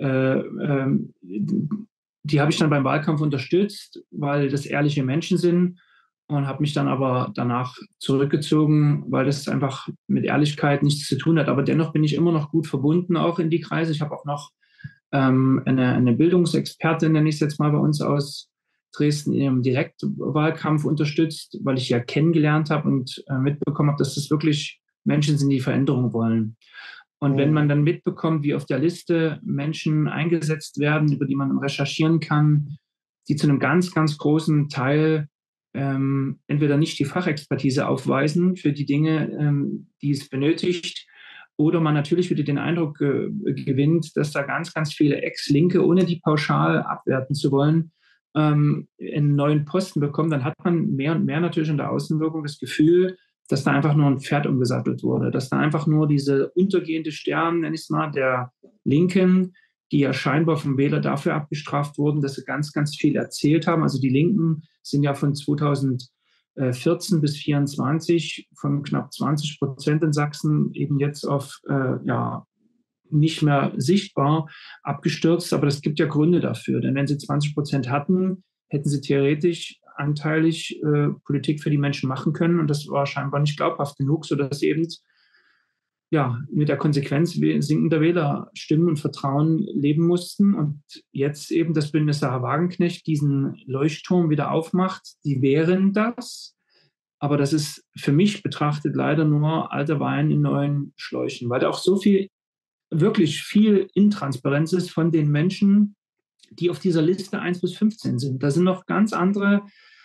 die habe ich dann beim Wahlkampf unterstützt, weil das ehrliche Menschen sind und habe mich dann aber danach zurückgezogen, weil das einfach mit Ehrlichkeit nichts zu tun hat. Aber dennoch bin ich immer noch gut verbunden auch in die Kreise. Ich habe auch noch eine Bildungsexpertin, nenne ich es jetzt mal, bei uns aus Dresden im Direktwahlkampf unterstützt, weil ich ja kennengelernt habe und mitbekommen habe, dass das wirklich Menschen sind, die Veränderung wollen. Und wenn man dann mitbekommt, wie auf der Liste Menschen eingesetzt werden, über die man recherchieren kann, die zu einem ganz, ganz großen Teil entweder nicht die Fachexpertise aufweisen für die Dinge, die es benötigt, oder man natürlich wieder den Eindruck gewinnt, dass da ganz, ganz viele Ex-Linke, ohne die pauschal abwerten zu wollen, einen neuen Posten bekommen, dann hat man mehr und mehr natürlich in der Außenwirkung das Gefühl, dass da einfach nur ein Pferd umgesattelt wurde, dass da einfach nur diese untergehende Stern, nenne ich es mal, der Linken, die ja scheinbar vom Wähler dafür abgestraft wurden, dass sie ganz, ganz viel erzählt haben. Also die Linken sind ja von 2014 bis 2024 von knapp 20% in Sachsen eben jetzt auf ja, nicht mehr sichtbar abgestürzt. Aber das gibt ja Gründe dafür. Denn wenn sie 20% hatten, hätten sie theoretisch anteilig Politik für die Menschen machen können. Und das war scheinbar nicht glaubhaft genug, sodass sie eben ja, mit der Konsequenz sinkender Wählerstimmen und Vertrauen leben mussten. Und jetzt eben das Bündnis Sarah Wagenknecht diesen Leuchtturm wieder aufmacht. Die wären das. Aber das ist für mich betrachtet leider nur alter Wein in neuen Schläuchen, weil da auch so viel, wirklich viel Intransparenz ist von den Menschen, die auf dieser Liste 1 bis 15 sind. Da sind noch ganz andere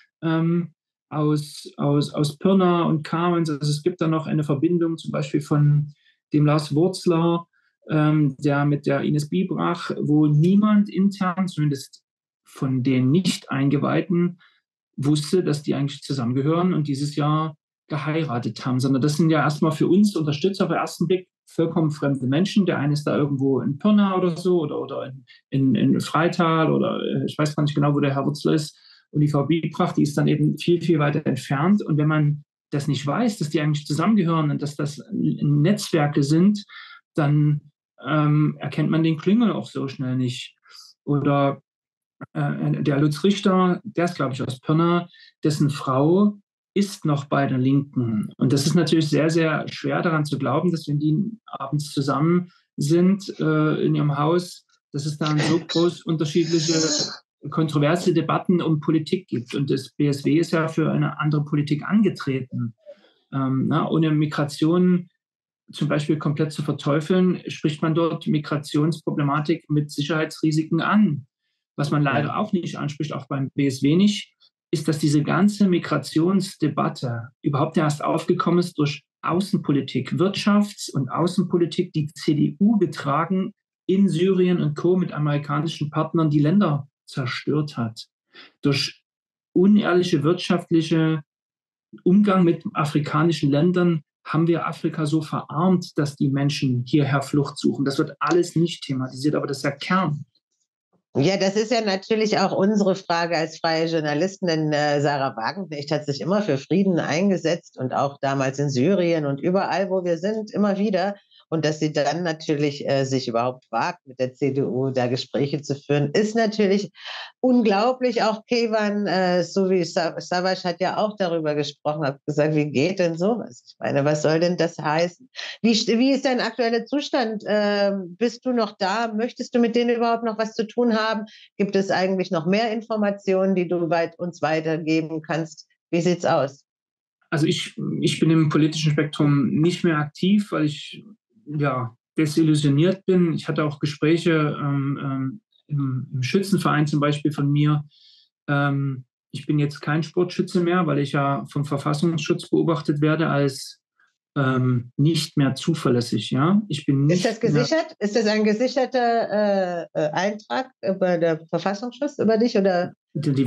aus Pirna und Kamenz. Also es gibt da noch eine Verbindung zum Beispiel von dem Lars Wurzler, der mit der Ines Biebrach, wo niemand intern, zumindest von den Nicht-Eingeweihten, wusste, dass die eigentlich zusammengehören und dieses Jahr geheiratet haben, sondern das sind ja erstmal für uns Unterstützer auf den ersten Blick vollkommen fremde Menschen. Der eine ist da irgendwo in Pirna oder so oder in Freital oder ich weiß gar nicht genau, wo der Herr Wurzler ist. Und die Frau Biebrach, die ist dann eben viel, viel weiter entfernt. Und wenn man das nicht weiß, dass die eigentlich zusammengehören und dass das Netzwerke sind, dann erkennt man den Klüngel auch so schnell nicht. Oder der Lutz Richter, der ist, glaube ich, aus Pirna, dessen Frau ist noch bei der Linken. Und das ist natürlich sehr, sehr schwer daran zu glauben, dass wenn die abends zusammen sind in ihrem Haus, dass es dann so groß unterschiedliche kontroverse Debatten um Politik gibt. Und das BSW ist ja für eine andere Politik angetreten. Ohne Migration zum Beispiel komplett zu verteufeln, spricht man dort Migrationsproblematik mit Sicherheitsrisiken an. Was man leider auch nicht anspricht, auch beim BSW nicht, ist, dass diese ganze Migrationsdebatte überhaupt erst aufgekommen ist durch Außenpolitik, Wirtschafts- und Außenpolitik, die CDU getragen in Syrien und Co. mit amerikanischen Partnern die Länder zerstört hat. Durch unehrliche wirtschaftliche Umgang mit afrikanischen Ländern haben wir Afrika so verarmt, dass die Menschen hierher Flucht suchen. Das wird alles nicht thematisiert, aber das ist der Kern. Ja, das ist ja natürlich auch unsere Frage als freie Journalistin, denn Sarah Wagenknecht hat sich immer für Frieden eingesetzt und auch damals in Syrien und überall, wo wir sind, immer wieder. Und dass sie dann natürlich sich überhaupt wagt, mit der CDU da Gespräche zu führen, ist natürlich unglaublich. Auch Kevan, so wie Savas hat ja auch darüber gesprochen, hat gesagt, wie geht denn sowas? Ich meine, was soll denn das heißen? Wie ist dein aktueller Zustand? Bist du noch da? Möchtest du mit denen überhaupt noch was zu tun haben? Gibt es eigentlich noch mehr Informationen, die du uns weitergeben kannst? Wie sieht's aus? Also ich bin im politischen Spektrum nicht mehr aktiv, weil ich desillusioniert bin. Ich hatte auch Gespräche im Schützenverein zum Beispiel von mir. Ich bin jetzt kein Sportschütze mehr, weil ich ja vom Verfassungsschutz beobachtet werde als nicht mehr zuverlässig. Ja? Ich bin nicht Ist das gesichert? Ist das ein gesicherter Eintrag über der Verfassungsschutz über dich oder die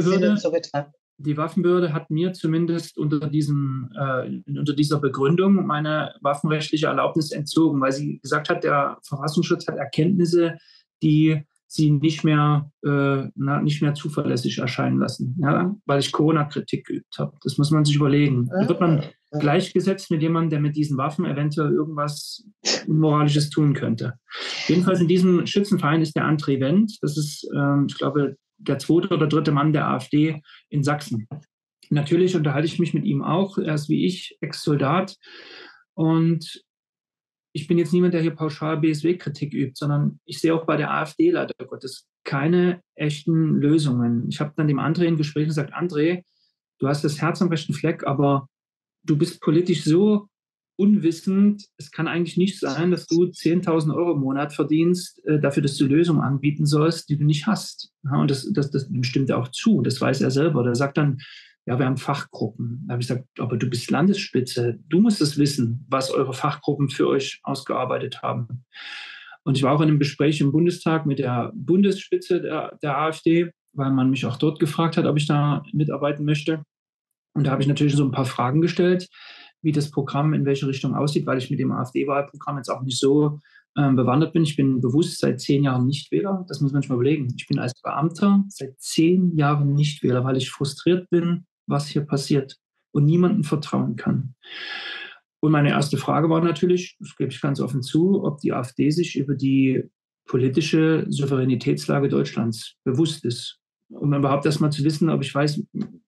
Waffenbehörde hat mir zumindest unter dieser Begründung meine waffenrechtliche Erlaubnis entzogen, weil sie gesagt hat, der Verfassungsschutz hat Erkenntnisse, die sie nicht mehr zuverlässig erscheinen lassen, ja? Weil ich Corona-Kritik geübt habe. Das muss man sich überlegen. Da wird man gleichgesetzt mit jemandem, der mit diesen Waffen eventuell irgendwas Unmoralisches tun könnte. Jedenfalls in diesem Schützenverein ist der André Wendt. Das ist, ich glaube, der zweite oder dritte Mann der AfD in Sachsen. Natürlich unterhalte ich mich mit ihm auch. Er ist wie ich Ex-Soldat. Und ich bin jetzt niemand, der hier pauschal BSW-Kritik übt, sondern ich sehe auch bei der AfD leider Gottes keine echten Lösungen. Ich habe dann dem André im Gespräch gesagt, André, du hast das Herz am rechten Fleck, aber du bist politisch so unwissend, es kann eigentlich nicht sein, dass du 10.000 Euro im Monat verdienst, dafür, dass du Lösungen anbieten sollst, die du nicht hast. Ja, und das stimmt er auch zu, das weiß er selber. Der sagt dann, ja, wir haben Fachgruppen. Da habe ich gesagt, aber du bist Landesspitze, du musst es wissen, was eure Fachgruppen für euch ausgearbeitet haben. Und ich war auch in einem Gespräch im Bundestag mit der Bundesspitze der AfD, weil man mich auch dort gefragt hat, ob ich da mitarbeiten möchte. Und da habe ich natürlich so ein paar Fragen gestellt, wie das Programm in welche Richtung aussieht, weil ich mit dem AfD-Wahlprogramm jetzt auch nicht so bewandert bin. Ich bin bewusst seit 10 Jahren Nichtwähler. Das muss man sich mal überlegen. Ich bin als Beamter seit 10 Jahren Nichtwähler, weil ich frustriert bin, was hier passiert und niemandem vertrauen kann. Und meine erste Frage war natürlich, das gebe ich ganz offen zu, ob die AfD sich über die politische Souveränitätslage Deutschlands bewusst ist. Um überhaupt erst mal zu wissen, ob ich weiß,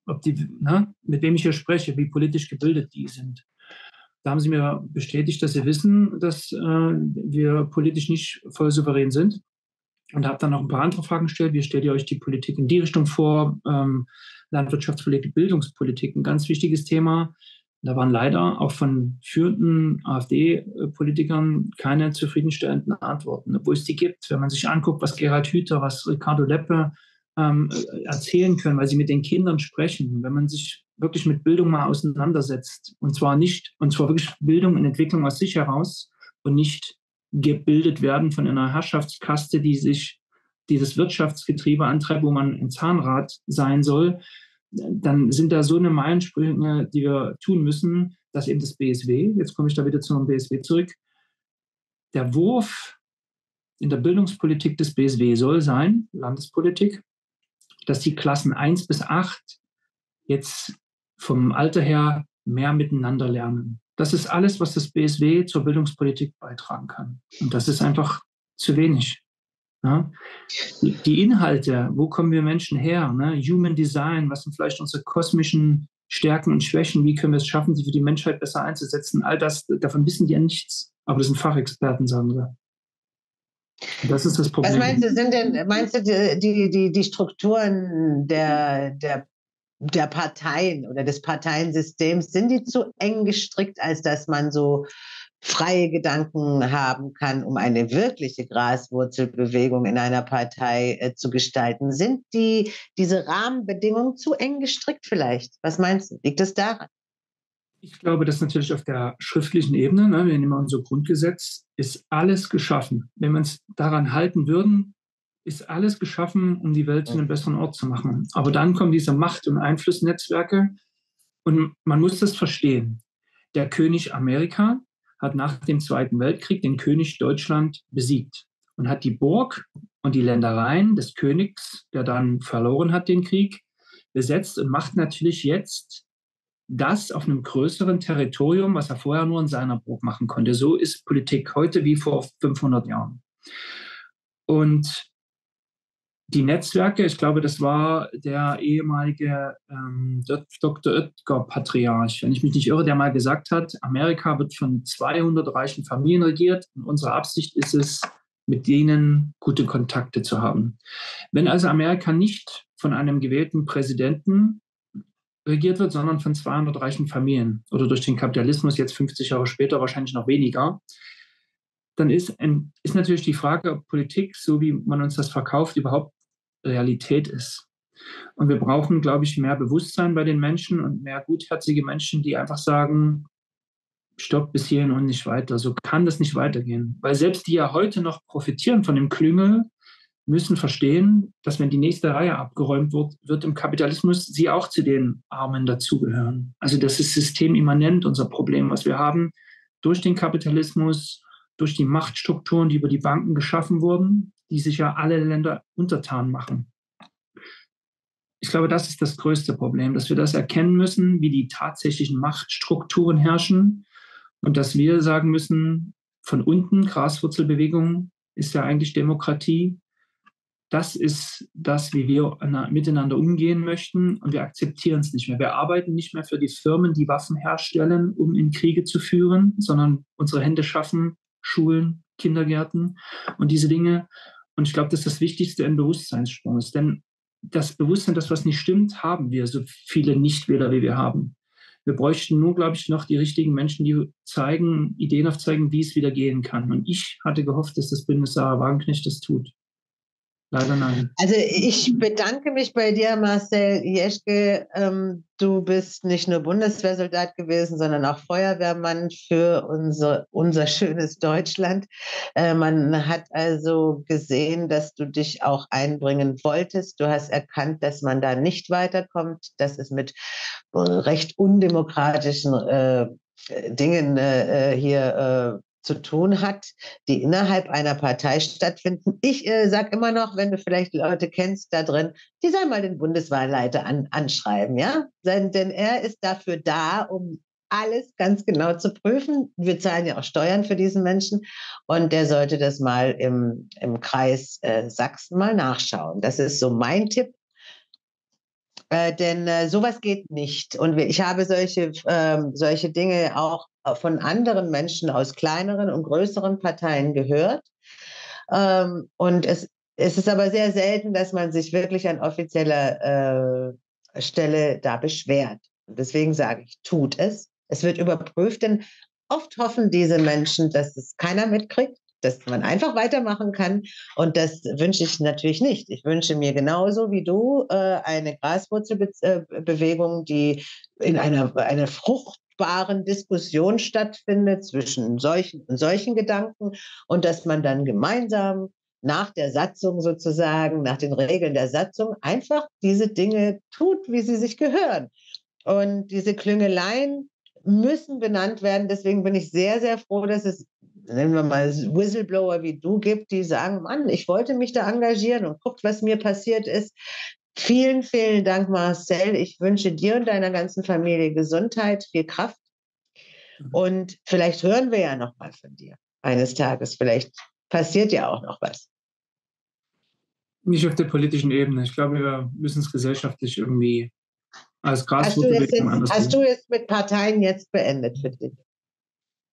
mit wem ich hier spreche, wie politisch gebildet die sind. Da haben sie mir bestätigt, dass sie wissen, dass wir politisch nicht voll souverän sind. Und habe dann noch ein paar andere Fragen gestellt. Wie stellt ihr euch die Politik in die Richtung vor? Landwirtschaftspolitik, Bildungspolitik, ein ganz wichtiges Thema. Da waren leider auch von führenden AfD-Politikern keine zufriedenstellenden Antworten, obwohl es die gibt. Wenn man sich anguckt, was Gerhard Hüther, was Ricardo Leppe erzählen können, weil sie mit den Kindern sprechen, wenn man sich wirklich mit Bildung mal auseinandersetzt, und zwar wirklich Bildung und Entwicklung aus sich heraus und nicht gebildet werden von einer Herrschaftskaste, die das Wirtschaftsgetriebe antreibt, wo man ein Zahnrad sein soll, dann sind da so eine Meilensprünge, die wir tun müssen, dass eben das BSW, jetzt komme ich da wieder zum BSW zurück, der Wurf in der Bildungspolitik des BSW soll sein, Landespolitik, dass die Klassen 1 bis 8 jetzt vom Alter her mehr miteinander lernen. Das ist alles, was das BSW zur Bildungspolitik beitragen kann. Und das ist einfach zu wenig. Ja? Die Inhalte, wo kommen wir Menschen her? Ne? Human Design, was sind vielleicht unsere kosmischen Stärken und Schwächen? Wie können wir es schaffen, sie für die Menschheit besser einzusetzen? All das, davon wissen die ja nichts. Aber das sind Fachexperten, sagen wir. Das ist das Was Problem. meinst du, die Strukturen der Parteien oder des Parteiensystems, sind die zu eng gestrickt, als dass man so freie Gedanken haben kann, um eine wirkliche Graswurzelbewegung in einer Partei zu gestalten? Sind diese Rahmenbedingungen zu eng gestrickt vielleicht? Was meinst du? Liegt es daran? Ich glaube, dass natürlich auf der schriftlichen Ebene, ne, wir nehmen unser Grundgesetz, ist alles geschaffen. Wenn wir uns daran halten würden, ist alles geschaffen, um die Welt zu einem besseren Ort zu machen. Aber dann kommen diese Macht- und Einflussnetzwerke und man muss das verstehen. Der König Amerika hat nach dem Zweiten Weltkrieg den König Deutschland besiegt und hat die Burg und die Ländereien des Königs, der dann verloren hat den Krieg, besetzt und macht natürlich jetzt das auf einem größeren Territorium, was er vorher nur in seiner Burg machen konnte. So ist Politik heute wie vor 500 Jahren. Und die Netzwerke, ich glaube, das war der ehemalige Dr. Oetker-Patriarch, wenn ich mich nicht irre, der mal gesagt hat, Amerika wird von 200 reichen Familien regiert und unsere Absicht ist es, mit denen gute Kontakte zu haben. Wenn also Amerika nicht von einem gewählten Präsidenten regiert wird, sondern von 200 reichen Familien oder durch den Kapitalismus jetzt 50 Jahre später wahrscheinlich noch weniger, dann ist natürlich die Frage, ob Politik, so wie man uns das verkauft, überhaupt Realität ist. Und wir brauchen, glaube ich, mehr Bewusstsein bei den Menschen und mehr gutherzige Menschen, die einfach sagen, stopp bis hierhin und nicht weiter. So kann das nicht weitergehen. Weil selbst die ja heute noch profitieren von dem Klüngel, müssen verstehen, dass wenn die nächste Reihe abgeräumt wird im Kapitalismus, sie auch zu den Armen dazugehören. Also das ist systemimmanent unser Problem, was wir haben durch den Kapitalismus, durch die Machtstrukturen, die über die Banken geschaffen wurden, die sich ja alle Länder untertan machen. Ich glaube, das ist das größte Problem, dass wir das erkennen müssen, wie die tatsächlichen Machtstrukturen herrschen und dass wir sagen müssen, von unten, Graswurzelbewegung ist ja eigentlich Demokratie. Das ist das, wie wir miteinander umgehen möchten und wir akzeptieren es nicht mehr. Wir arbeiten nicht mehr für die Firmen, die Waffen herstellen, um in Kriege zu führen, sondern unsere Hände schaffen Schulen, Kindergärten und diese Dinge. Und ich glaube, das ist das Wichtigste im Bewusstseinssprung ist. Denn das Bewusstsein, dass was nicht stimmt, haben wir so viele Nichtwähler, wie wir haben. Wir bräuchten nur, glaube ich, noch die richtigen Menschen, die Ideen aufzeigen, wie es wieder gehen kann. Und ich hatte gehofft, dass das Bündnis Sarah Wagenknecht das tut. Leider nein. Also ich bedanke mich bei dir, Marcel Jeschke. Du bist nicht nur Bundeswehrsoldat gewesen, sondern auch Feuerwehrmann für unser schönes Deutschland. Man hat also gesehen, dass du dich auch einbringen wolltest. Du hast erkannt, dass man da nicht weiterkommt, dass es mit recht undemokratischen Dingen hier zu tun hat, die innerhalb einer Partei stattfinden. Ich sage immer noch, wenn du vielleicht Leute kennst da drin, die sollen mal den Bundeswahlleiter anschreiben, ja? Denn er ist dafür da, um alles ganz genau zu prüfen. Wir zahlen ja auch Steuern für diesen Menschen und der sollte das mal im Kreis Sachsen mal nachschauen. Das ist so mein Tipp. Denn sowas geht nicht. Und ich habe solche Dinge auch von anderen Menschen aus kleineren und größeren Parteien gehört. Und es ist aber sehr selten, dass man sich wirklich an offizieller Stelle da beschwert. Und deswegen sage ich, tut es. Es wird überprüft, denn oft hoffen diese Menschen, dass es keiner mitkriegt, dass man einfach weitermachen kann. Und das wünsche ich natürlich nicht. Ich wünsche mir genauso wie du eine Graswurzelbewegung, die in einer fruchtbaren Diskussion stattfindet zwischen solchen und solchen Gedanken und dass man dann gemeinsam nach der Satzung sozusagen, nach den Regeln der Satzung einfach diese Dinge tut, wie sie sich gehören. Und diese Klüngeleien müssen benannt werden. Deswegen bin ich sehr, sehr froh, dass es, nennen wir mal, Whistleblower wie du gibt, die sagen, Mann, ich wollte mich da engagieren und guckt, was mir passiert ist. Vielen, vielen Dank, Marcel. Ich wünsche dir und deiner ganzen Familie Gesundheit, viel Kraft. Und vielleicht hören wir ja noch mal von dir eines Tages. Vielleicht passiert ja auch noch was. Nicht auf der politischen Ebene. Ich glaube, wir müssen es gesellschaftlich irgendwie als Graswurzelbewegung anders Hast du es mit Parteien jetzt beendet für dich?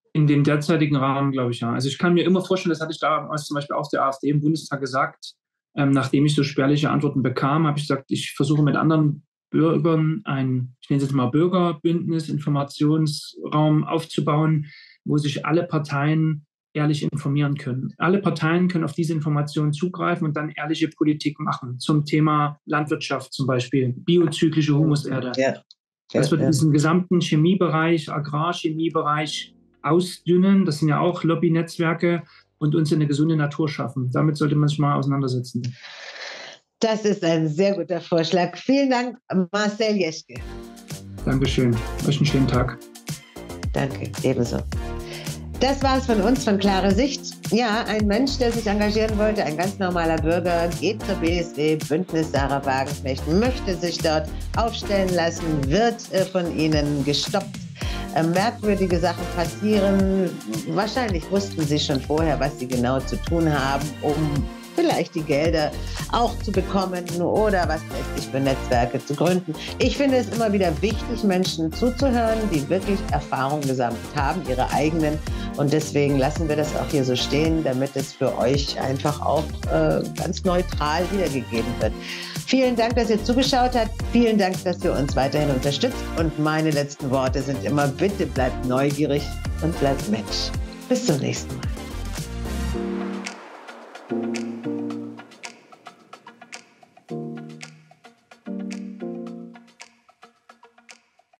In dem derzeitigen Rahmen, glaube ich, ja. Also ich kann mir immer vorstellen, das hatte ich damals zum Beispiel auch der AfD im Bundestag gesagt, nachdem ich so spärliche Antworten bekam, habe ich gesagt, ich versuche mit anderen Bürgern ich nenne es jetzt mal Bürgerbündnis, Informationsraum aufzubauen, wo sich alle Parteien ehrlich informieren können. Alle Parteien können auf diese Informationen zugreifen und dann ehrliche Politik machen. Zum Thema Landwirtschaft zum Beispiel, biozyklische Humuserde. Ja. Das wird diesen gesamten Chemiebereich, Agrarchemiebereich ausdünnen. Das sind ja auch Lobbynetzwerke und uns eine gesunde Natur schaffen. Damit sollte man sich mal auseinandersetzen. Das ist ein sehr guter Vorschlag. Vielen Dank, Marcel Jeschke. Dankeschön. Euch einen schönen Tag. Danke, ebenso. Das war es von uns, von Klare Sicht. Ja, ein Mensch, der sich engagieren wollte, ein ganz normaler Bürger, geht zur BSW, Bündnis Sarah Wagenknecht, möchte sich dort aufstellen lassen, wird von ihnen gestoppt. Merkwürdige Sachen passieren. Wahrscheinlich wussten sie schon vorher, was sie genau zu tun haben, um vielleicht die Gelder auch zu bekommen oder was weiß ich für Netzwerke zu gründen. Ich finde es immer wieder wichtig, Menschen zuzuhören, die wirklich Erfahrung gesammelt haben, ihre eigenen. Und deswegen lassen wir das auch hier so stehen, damit es für euch einfach auch ganz neutral wiedergegeben wird. Vielen Dank, dass ihr zugeschaut habt. Vielen Dank, dass ihr uns weiterhin unterstützt. Und meine letzten Worte sind immer, bitte bleibt neugierig und bleibt Mensch. Bis zum nächsten Mal.